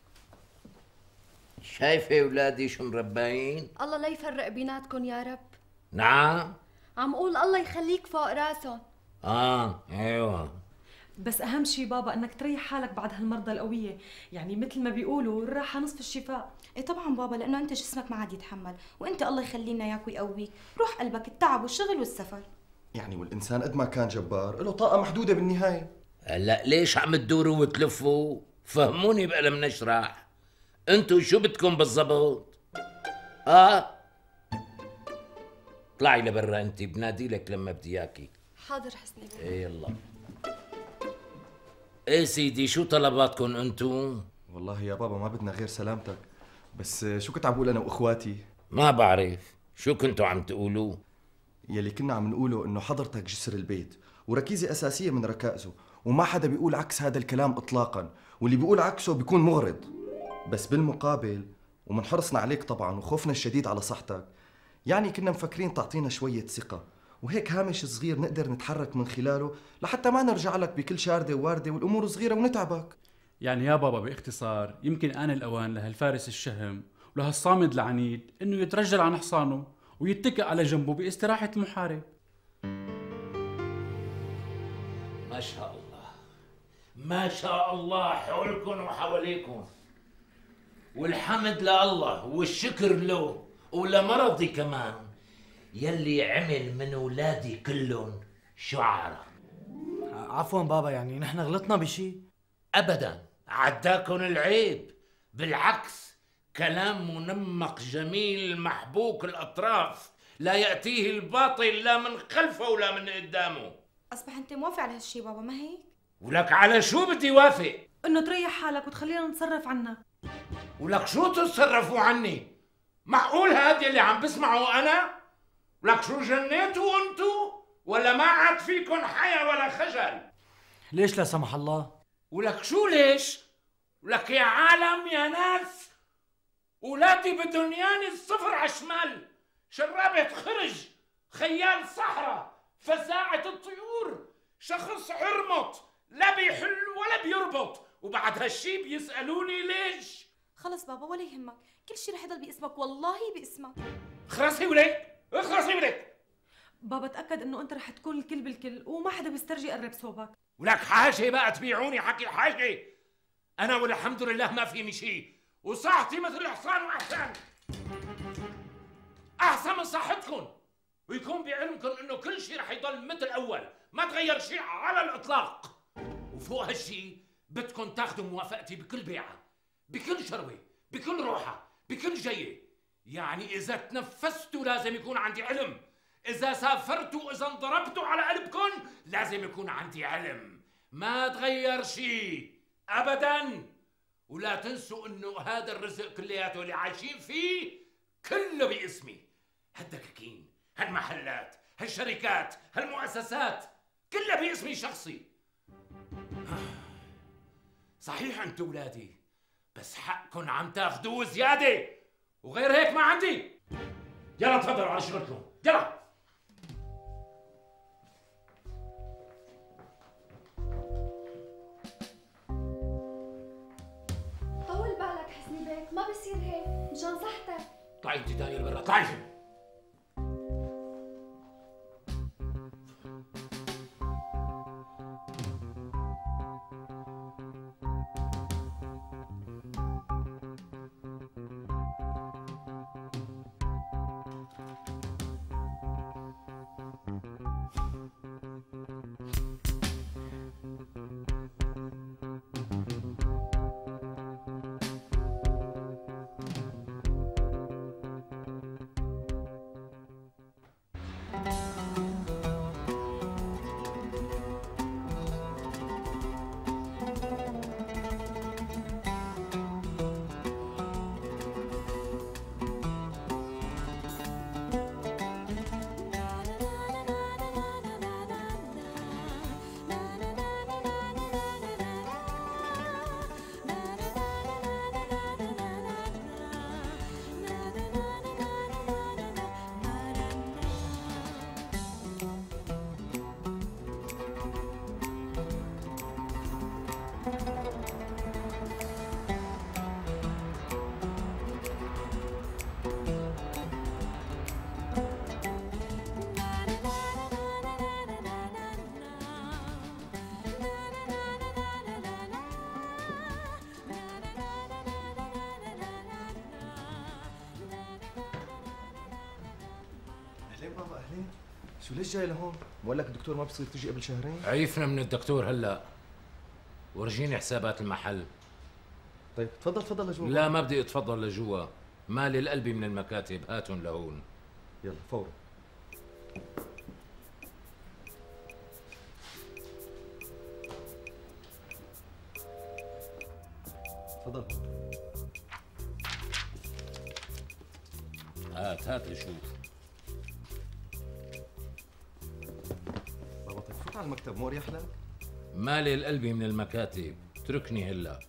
شايفة أولادي شو مرباين؟ الله لا يفرق بيناتكم يا رب. نعم؟ عم قول الله يخليك فوق راسهم. ايوه. بس اهم شيء بابا انك تريح حالك بعد هالمرضى القويه، يعني مثل ما بيقولوا الراحه نصف الشفاء. ايه طبعا بابا، لانه انت جسمك ما عاد يتحمل، وانت الله يخلي لنا اياك ويقويك، روح قلبك التعب والشغل والسفر. يعني والإنسان قد ما كان جبار له طاقة محدودة بالنهاية. هلا ليش عم تدوروا وتلفوا؟ فهموني بقى لما نشرح. انتوا شو بدكم بالضبط؟ طلعي لبرا انت، بنادي لك لما بدي اياكي. حاضر حسني بيك. ايه يلا. ايه سيدي شو طلباتكم انتم؟ والله يا بابا ما بدنا غير سلامتك، بس شو كنت عم بقول انا واخواتي؟ ما بعرف، شو كنتوا عم تقولوا؟ يلي كنا عم نقوله انه حضرتك جسر البيت وركيزة اساسية من ركائزه، وما حدا بيقول عكس هذا الكلام اطلاقا، واللي بيقول عكسه بيكون مغرض. بس بالمقابل ومن حرصنا عليك طبعا وخوفنا الشديد على صحتك، يعني كنا مفكرين تعطينا شوية ثقة وهيك هامش صغير نقدر نتحرك من خلاله لحتى ما نرجع لك بكل شاردة وواردة والأمور صغيرة ونتعبك. يعني يا بابا باختصار يمكن آن الأوان لهالفارس الشهم ولهالصامد العنيد إنه يترجل عن حصانه ويتكئ على جنبه باستراحة المحارب. ما شاء الله ما شاء الله حولكم وحواليكم، والحمد لله والشكر له ولمرضي كمان يلي عمل من اولادي كلهم شعراء. عفوا بابا، يعني نحن غلطنا بشي؟ ابدا، عداكم العيب، بالعكس كلام منمق جميل محبوك الاطراف، لا ياتيه الباطل لا من خلفه ولا من قدامه. اصبح انت موافق على هالشي بابا، ما هيك؟ ولك على شو بدي وافق؟ انه تريح حالك وتخلينا نتصرف عنك. ولك شو تتصرفوا عني؟ معقول هاد يلي عم بسمعه انا؟ ولك شو جنيتوا انتو؟ ولا ما عاد فيكن حياة ولا خجل؟ ليش لا سمح الله؟ ولك شو ليش؟ ولك يا عالم يا ناس، ولادي بدهم ياني الصفر على الشمال، شرابة خرج، خيال صحراء، فزاعة الطيور، شخص عرمط لا بيحل ولا بيربط، وبعد هالشي بيسألوني ليش؟ خلص بابا ولا يهمك، كل شيء رح يضل باسمك، والله باسمك. اخرسي ولك، اخرسي ولك. بابا تأكد انه انت رح تكون الكل بالكل وما حدا بيسترجي يقرب صوبك. ولك حاجه بقى تبيعوني حكي حاجه. انا والحمد لله ما فيني شيء، وصحتي مثل الحصان واحسن. احسن من صحتكم، ويكون بعلمكم انه كل شيء رح يضل مثل اول، ما تغير شيء على الاطلاق. وفوق هالشيء بدكم تاخذوا موافقتي بكل بيعه، بكل شروه، بكل روحه، بكل جيه. يعني اذا تنفستوا لازم يكون عندي علم، اذا سافرتوا، اذا انضربتوا على قلبكم لازم يكون عندي علم. ما تغير شيء ابدا. ولا تنسوا انه هذا الرزق كلياته اللي عايشين فيه كله باسمي. هالدكاكين، هالمحلات، هالشركات، هالمؤسسات كلها باسمي شخصي. صحيح انتوا ولادي، بس حقكم عم تاخذوه زياده، وغير هيك ما عندي. يلا تفضلوا على شغلكم، يلا. طول بالك حسني بيك، ما بصير هيك، مشان صحتك. اطلعي انت تاني لبرا، اطلعي. اهلين بابا اهلين. شو ليش جاي لهون؟ بقول لك الدكتور ما بصير تجي قبل شهرين؟ عيفنا من الدكتور هلا. ورجيني حسابات المحل. طيب تفضل تفضل لجوا. لا ما بدي اتفضل لجوا، مالي القلب من المكاتب، هاتهم لهون. يلا فورا. تفضل. هات لشوف. بابا طيب فوت على المكتب، مو اريح لك؟ مالي القلب من المكاتب، اتركني هلا.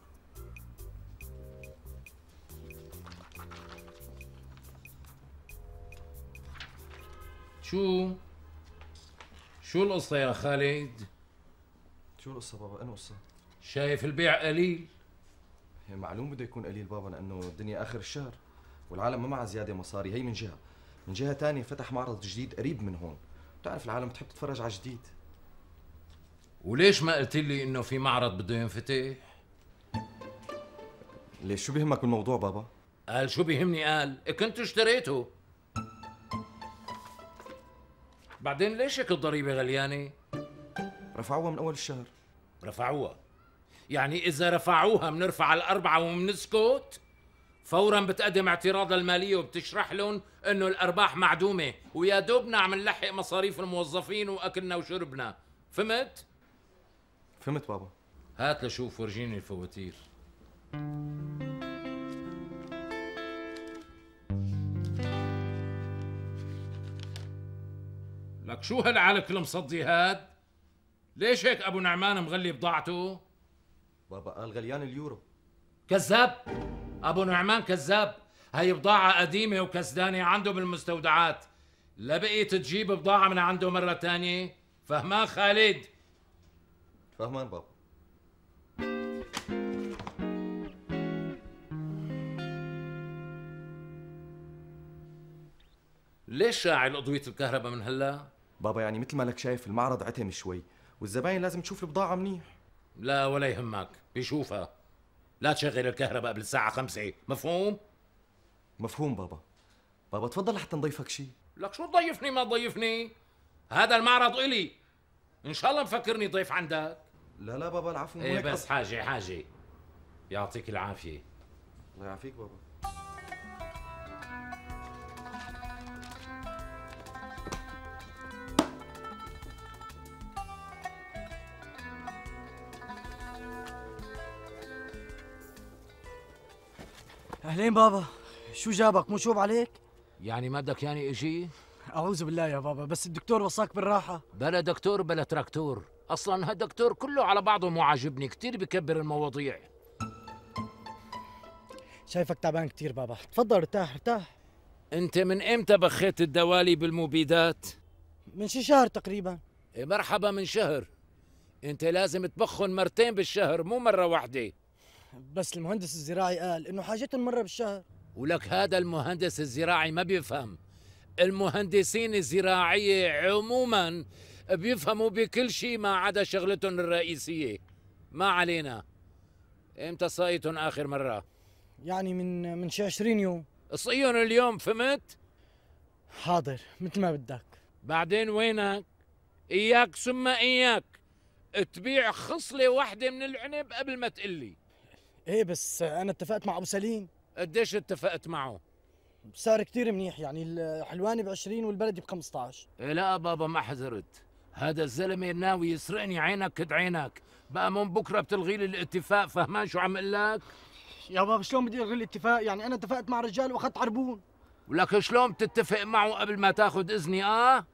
شو القصة يا خالد؟ شو القصة بابا؟ أنا قصة؟ شايف البيع قليل؟ هي معلوم بده يكون قليل بابا، لأنه الدنيا آخر الشهر والعالم ما معها زيادة مصاري. هي من جهة، من جهة تانية فتح معرض جديد قريب من هون، بتعرف العالم بتحب تتفرج على جديد. وليش ما قلت لي إنه في معرض بده ينفتح؟ ليش شو بيهمك بالموضوع بابا؟ قال شو بيهمني؟ قال كنت اشتريته. بعدين ليش هيك الضريبة غليانة؟ رفعوها من أول الشهر. رفعوها؟ يعني إذا رفعوها بنرفع الأربعة وبنسكت؟ فورا بتقدم اعتراض المالية وبتشرح لهم إنه الأرباح معدومة ويا دوب نعمل نلحق مصاريف الموظفين وأكلنا وشربنا، فهمت؟ فهمت بابا. هات لشوف ورجيني الفواتير. لك شو هالعلك المصدي هاد؟ ليش هيك ابو نعمان مغلي بضاعته؟ بابا قال غليان اليورو. كذاب، ابو نعمان كذاب، هي بضاعة قديمة وكسدانة عنده بالمستودعات، لا بقيت تجيب بضاعة من عنده مرة تانية، فهمان خالد؟ فهمان بابا. ليش شاعل أضوية الكهرباء من هلا؟ بابا يعني مثل ما لك شايف المعرض عتم شوي والزباين لازم تشوف البضاعة منيح. لا ولا يهمك، بيشوفها. لا تشغل الكهرباء قبل الساعة 5، مفهوم؟ مفهوم بابا. بابا تفضل لحتى نضيفك شيء. لك شو تضيفني ما تضيفني؟ هذا المعرض إلي، إن شاء الله مفكرني ضيف عندك. لا لا بابا العفو. إيه بس حاجة يعطيك العافية. الله يعافيك بابا. اهلين بابا، شو جابك؟ مو شوب عليك؟ يعني ما بدك يعني اجي؟ اعوذ بالله يا بابا، بس الدكتور وصاك بالراحة. بلا دكتور بلا تراكتور، اصلا هالدكتور كله على بعضه مو عاجبني، كثير بكبر المواضيع. شايفك تعبان كثير بابا، تفضل ارتاح ارتاح. انت من امتى بخيت الدوالي بالمبيدات؟ من شي شهر تقريبا. إيه مرحبا، من شهر. انت لازم تبخن مرتين بالشهر مو مرة واحدة. بس المهندس الزراعي قال انه حاجتهم مرة بالشهر. ولك هذا المهندس الزراعي ما بيفهم. المهندسين الزراعية عموما بيفهموا بكل شيء ما عدا شغلتهم الرئيسية. ما علينا. امتى صايتهم آخر مرة؟ يعني من شي 20 يوم. صيون اليوم، فهمت؟ حاضر مثل ما بدك. بعدين وينك؟ إياك ثم إياك تبيع خصلة واحدة من العنب قبل ما تقلي. ايه بس انا اتفقت مع ابو سليم. قديش اتفقت معه؟ بسعر كتير منيح، يعني الحلواني ب20 والبلدي ب15. إيه لا بابا ما حذرت، هذا الزلمه ناوي يسرقني. عينك كد عينك، بقى من بكره بتلغي لي الاتفاق. فهمان شو عم اقول لك؟ يا بابا شلون بدي الغي الاتفاق؟ يعني انا اتفقت مع رجال واخذت عربون. ولك شلون بتتفق معه قبل ما تاخذ اذني؟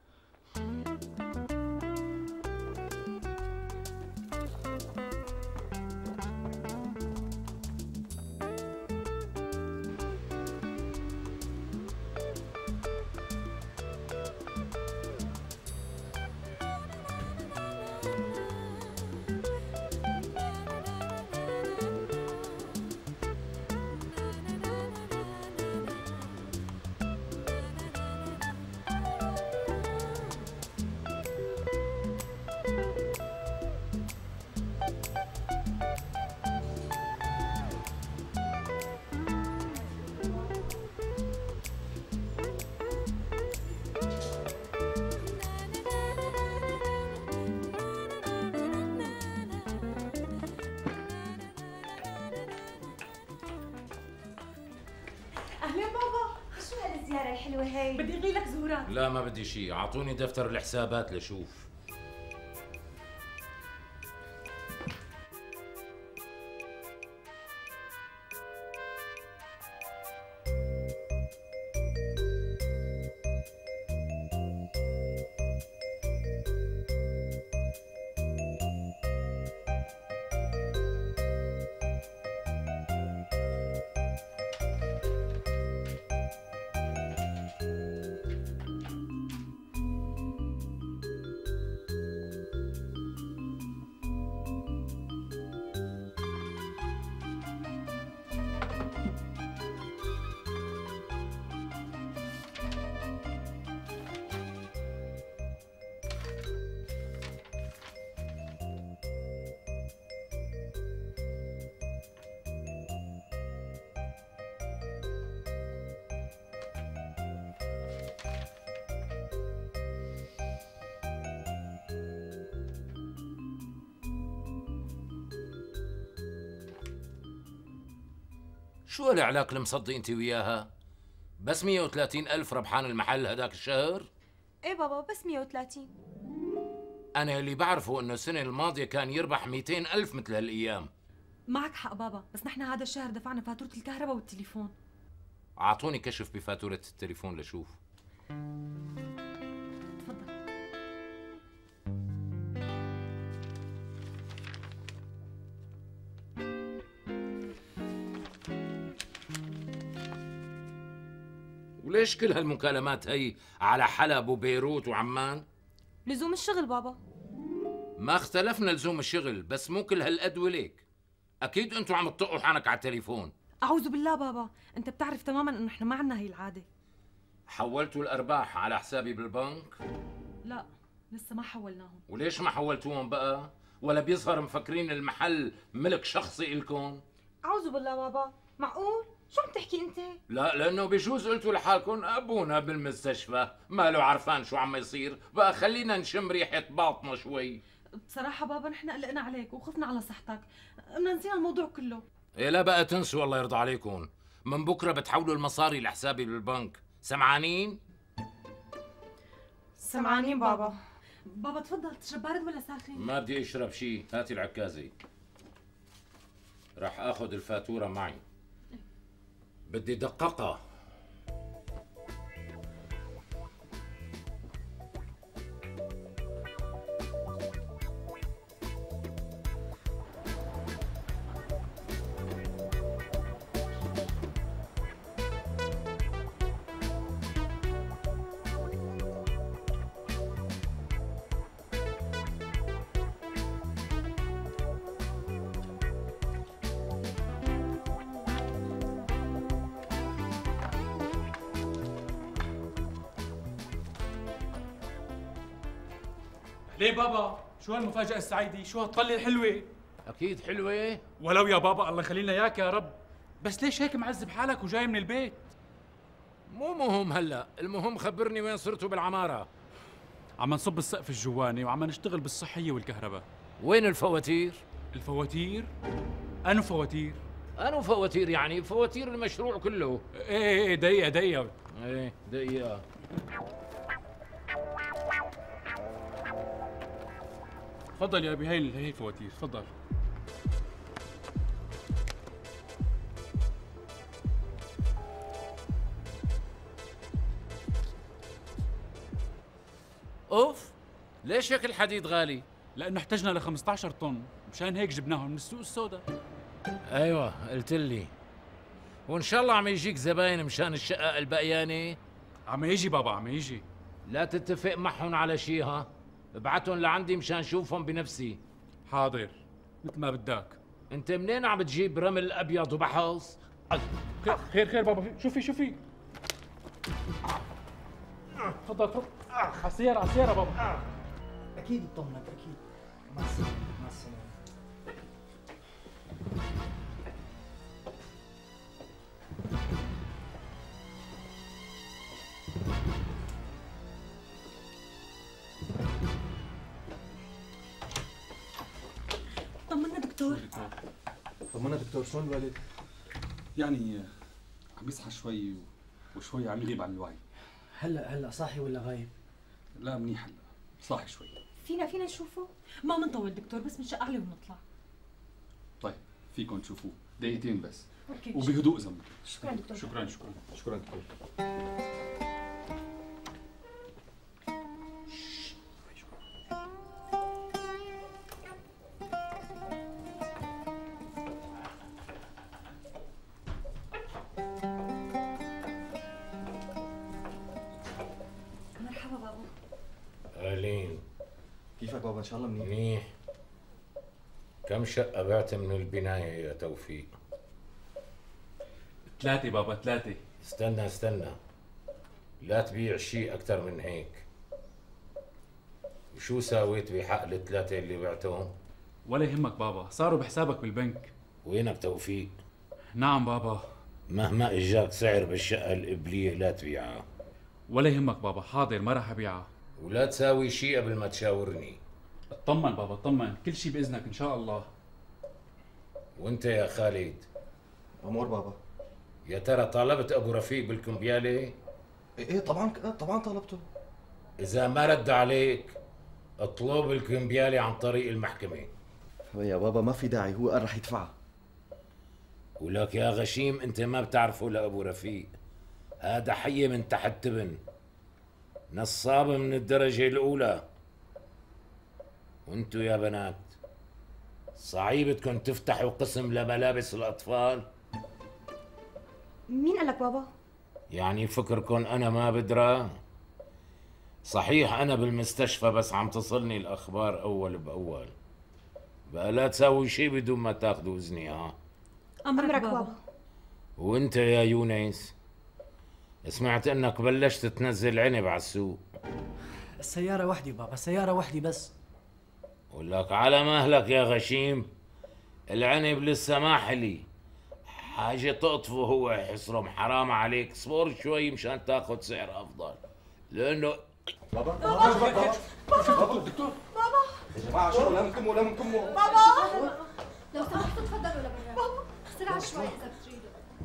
اهلين بابا، شو هالزيارة الحلوة هي؟ بدي اغير لك زهورات. لا ما بدي شيء، اعطوني دفتر الحسابات لشوف. شو العلاق المصدي انت وياها؟ بس 130,000 ربحان المحل هداك الشهر؟ ايه بابا بس 130. أنا اللي بعرفه إنه السنة الماضية كان يربح 200,000 مثل هالأيام. معك حق بابا، بس نحن هذا الشهر دفعنا فاتورة الكهرباء والتليفون. أعطوني كشف بفاتورة التليفون لشوف. وليش كل هالمكالمات هي على حلب وبيروت وعمان؟ لزوم الشغل بابا. ما اختلفنا لزوم الشغل، بس مو كل هالقد وليك. أكيد أنتوا عم تطقوا حالك على التليفون. أعوذ بالله بابا، أنت بتعرف تماما إنه نحن ما عنا هي العادة. حولتوا الارباح على حسابي بالبنك؟ لا لسه ما حولناهم. وليش ما حولتوهم بقى؟ ولا بيظهر مفكرين المحل ملك شخصي إلكم؟ أعوذ بالله بابا، معقول؟ شو عم تحكي أنت؟ لا لأنه بجوز قلتوا لحالكم أبونا بالمستشفى ما له عرفان شو عم يصير، بقى خلينا نشم ريحة باطنه شوي. بصراحة بابا نحن قلقنا عليك وخفنا على صحتك، بدنا نسينا الموضوع كله. إيه لا بقى تنسوا الله يرضى عليكم، من بكرة بتحولوا المصاري لحسابي بالبنك، سمعانين؟ سمعانين بابا. بابا تفضل، تشرب بارد ولا ساخن؟ ما بدي اشرب شيء، هاتي العكازة. راح اخذ الفاتورة معي. بدي دققها. ليه بابا؟ شو هالمفاجأة السعيدة؟ شو هالطلة الحلوة؟ أكيد حلوة. ولو يا بابا الله يخلي لنا إياك يا رب، بس ليش هيك معذب حالك وجاي من البيت؟ مو مهم هلا، المهم خبرني وين صرتوا بالعمارة. عم نصب السقف الجواني وعم نشتغل بالصحية والكهرباء. وين الفواتير؟ الفواتير؟ أنو فواتير؟ أنو فواتير يعني؟ فواتير المشروع كله. ايه دقيقة دقيقة. ايه دقيقة. تفضل يا ابي، هي الفواتير، تفضل. اوف، ليش هيك الحديد غالي؟ لانه احتجنا ل 15 طن، مشان هيك جبناهم من السوق السوداء. ايوه قلت لي. وان شاء الله عم يجيك زباين مشان الشقة البقيانة؟ عم يجي بابا، عم يجي. لا تتفق معهم على شيء ها؟ ابعتهم لعندي مشان شوفهم بنفسي. حاضر، مثل ما بدك. انت منين عم بتجيب رمل ابيض وبحص؟ خير بابا، شوفي تفضل على السيارة بابا. اكيد اطمنك اكيد. مع السلامة مع السلامة. طمنا دكتور. طمنا دكتور، شلون الوالد؟ يعني عم يصحى شوي وشوي عم يغيب عن الوعي. هلا صاحي ولا غايب؟ لا منيح هلا، صاحي شوي. فينا نشوفه؟ ما منطول دكتور، بس بنشق عليه ونطلع. طيب فيكم تشوفوه دقيقتين بس. اوكي. وبهدوء اذا ممكن. شكرا دكتور. شكرا دكتور. مرحبا بابا. أهلين. كيفك بابا؟ ان شاء الله منيح. منيح. كم شقة بعت من البناية يا توفيق؟ 3 بابا، 3. استنى، لا تبيع شيء أكثر من هيك. وشو ساويت بحق ال3 اللي بعتهم؟ ولا يهمك بابا، صاروا بحسابك بالبنك. وينك توفيق؟ نعم بابا. مهما اجاك سعر بالشقة القبلية لا تبيعها. ولا يهمك بابا، حاضر ما راح ابيعها. ولا تساوي شيء قبل ما تشاورني. اطمن بابا اطمن، كل شيء باذنك ان شاء الله. وانت يا خالد؟ امور بابا. يا ترى طالبت ابو رفيق بالكمبيالة؟ ايه طبعا طلبته. اذا ما رد عليك اطلب الكمبيالة عن طريق المحكمة. يا بابا ما في داعي، هو قال رح يدفعها. ولك يا غشيم انت ما بتعرفه لابو رفيق، هذا حي من تحت تبن، نصاب من الدرجة الأولى. وانتو يا بنات صعيب بدكم تفتحوا قسم لملابس الأطفال؟ مين قالك بابا؟ يعني فكركم أنا ما بدرى؟ صحيح أنا بالمستشفى بس عم تصلني الأخبار أول بأول. بقى لا تساوي شيء بدون ما تاخذوا إذني ها؟ أمرك بابا. وانت يا يونس سمعت انك بلشت تنزل عنب على السوق. السيارة وحدي بابا، سيارة وحدي بس. ولك على مهلك يا غشيم، العنب لسه ما حلي، حاجة تقطفه هو يحصرم. حرام عليك، صبر شوي مشان تاخذ سعر افضل، لانه بابا بابا دكتور بابا يا جماعه شو لمكموا بابا لو سمحتوا تفضلوا لبرا. بسرعة شوي إذا بتريدوا.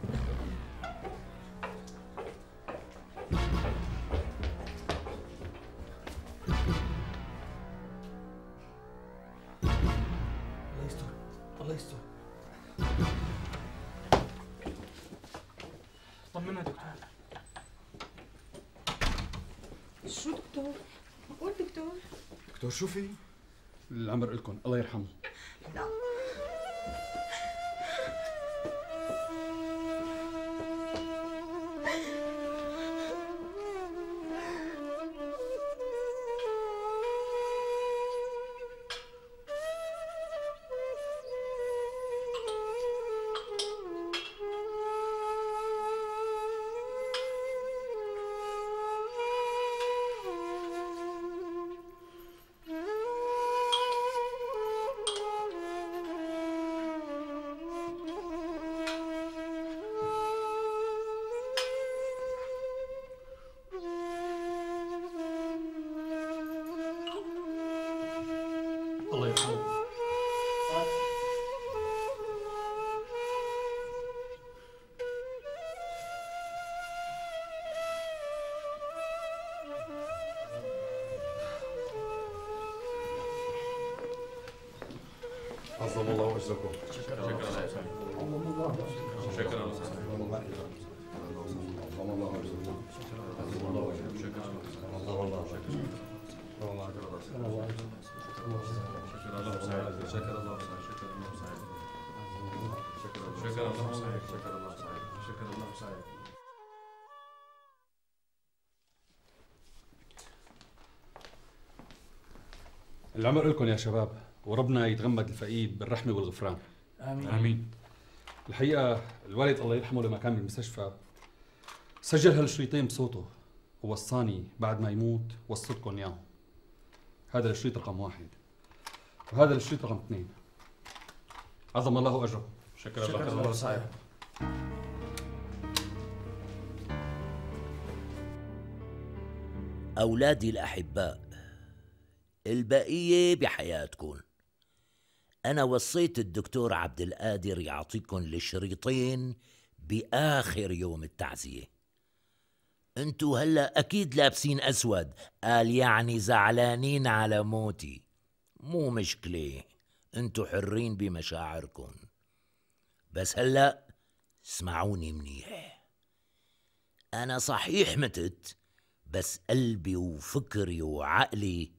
الله يستر الله يستر. طمنا دكتور. شو دكتور؟ قول دكتور. دكتور شو في؟ العمر إلكم الله يرحمه. لا الله يرحمه. عظم الله اجركم. شكرا الله. شكرا العمر إلكم يا شباب، وربنا يتغمد الفقيد بالرحمة والغفران. آمين. آمين. الحقيقة الوالد الله يرحمه لما كان بالمستشفى سجل هالشريطين بصوته ووصاني بعد ما يموت وصلتكم إياهم. هذا الشريط رقم 1 وهذا الشريط رقم 2. عظم الله أجركم. شكرا الله صحيح. أولادي الأحباء، البقية بحياتكم. أنا وصيت الدكتور عبد القادر يعطيكم الشريطين بآخر يوم التعزية. انتو هلأ أكيد لابسين أسود، قال يعني زعلانين على موتي. مو مشكلة، انتو حرين بمشاعركم. بس هلأ اسمعوني منيح. أنا صحيح متت، بس قلبي وفكري وعقلي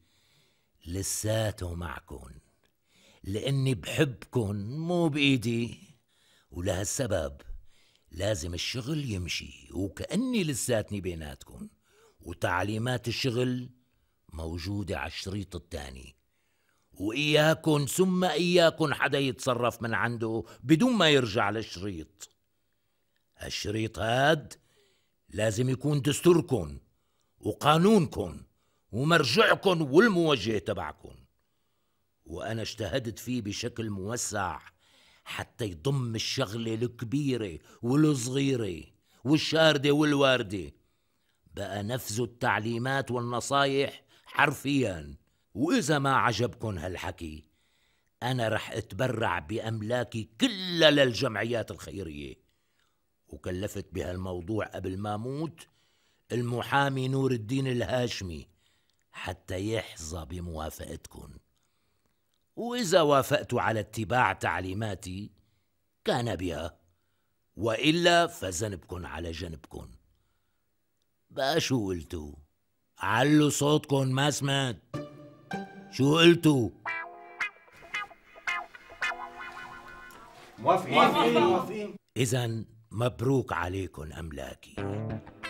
لساته معكن، لأني بحبكن مو بإيدي. ولهالسبب لازم الشغل يمشي وكأني لساتني بيناتكن، وتعليمات الشغل موجودة على الشريط الثاني. وإياكن ثم إياكن حدا يتصرف من عنده بدون ما يرجع للشريط. هالشريط هاد لازم يكون دستوركن وقانونكن ومرجعكن والموجه تبعكن، وأنا اجتهدت فيه بشكل موسع حتى يضم الشغلة الكبيرة والصغيرة والشاردة والواردة. بقى نفذوا التعليمات والنصايح حرفيا. وإذا ما عجبكن هالحكي، أنا رح أتبرع بأملاكي كلها للجمعيات الخيرية. وكلفت بهالموضوع قبل ما موت المحامي نور الدين الهاشمي حتى يحظى بموافقتكن. وإذا وافقتوا على اتباع تعليماتي كان بها، وإلا فذنبكن على جنبكن. بقى شو قلتوا؟ علوا صوتكن، ما سمعت. شو قلتوا؟ موافقين. إذن مبروك عليكن أملاكي.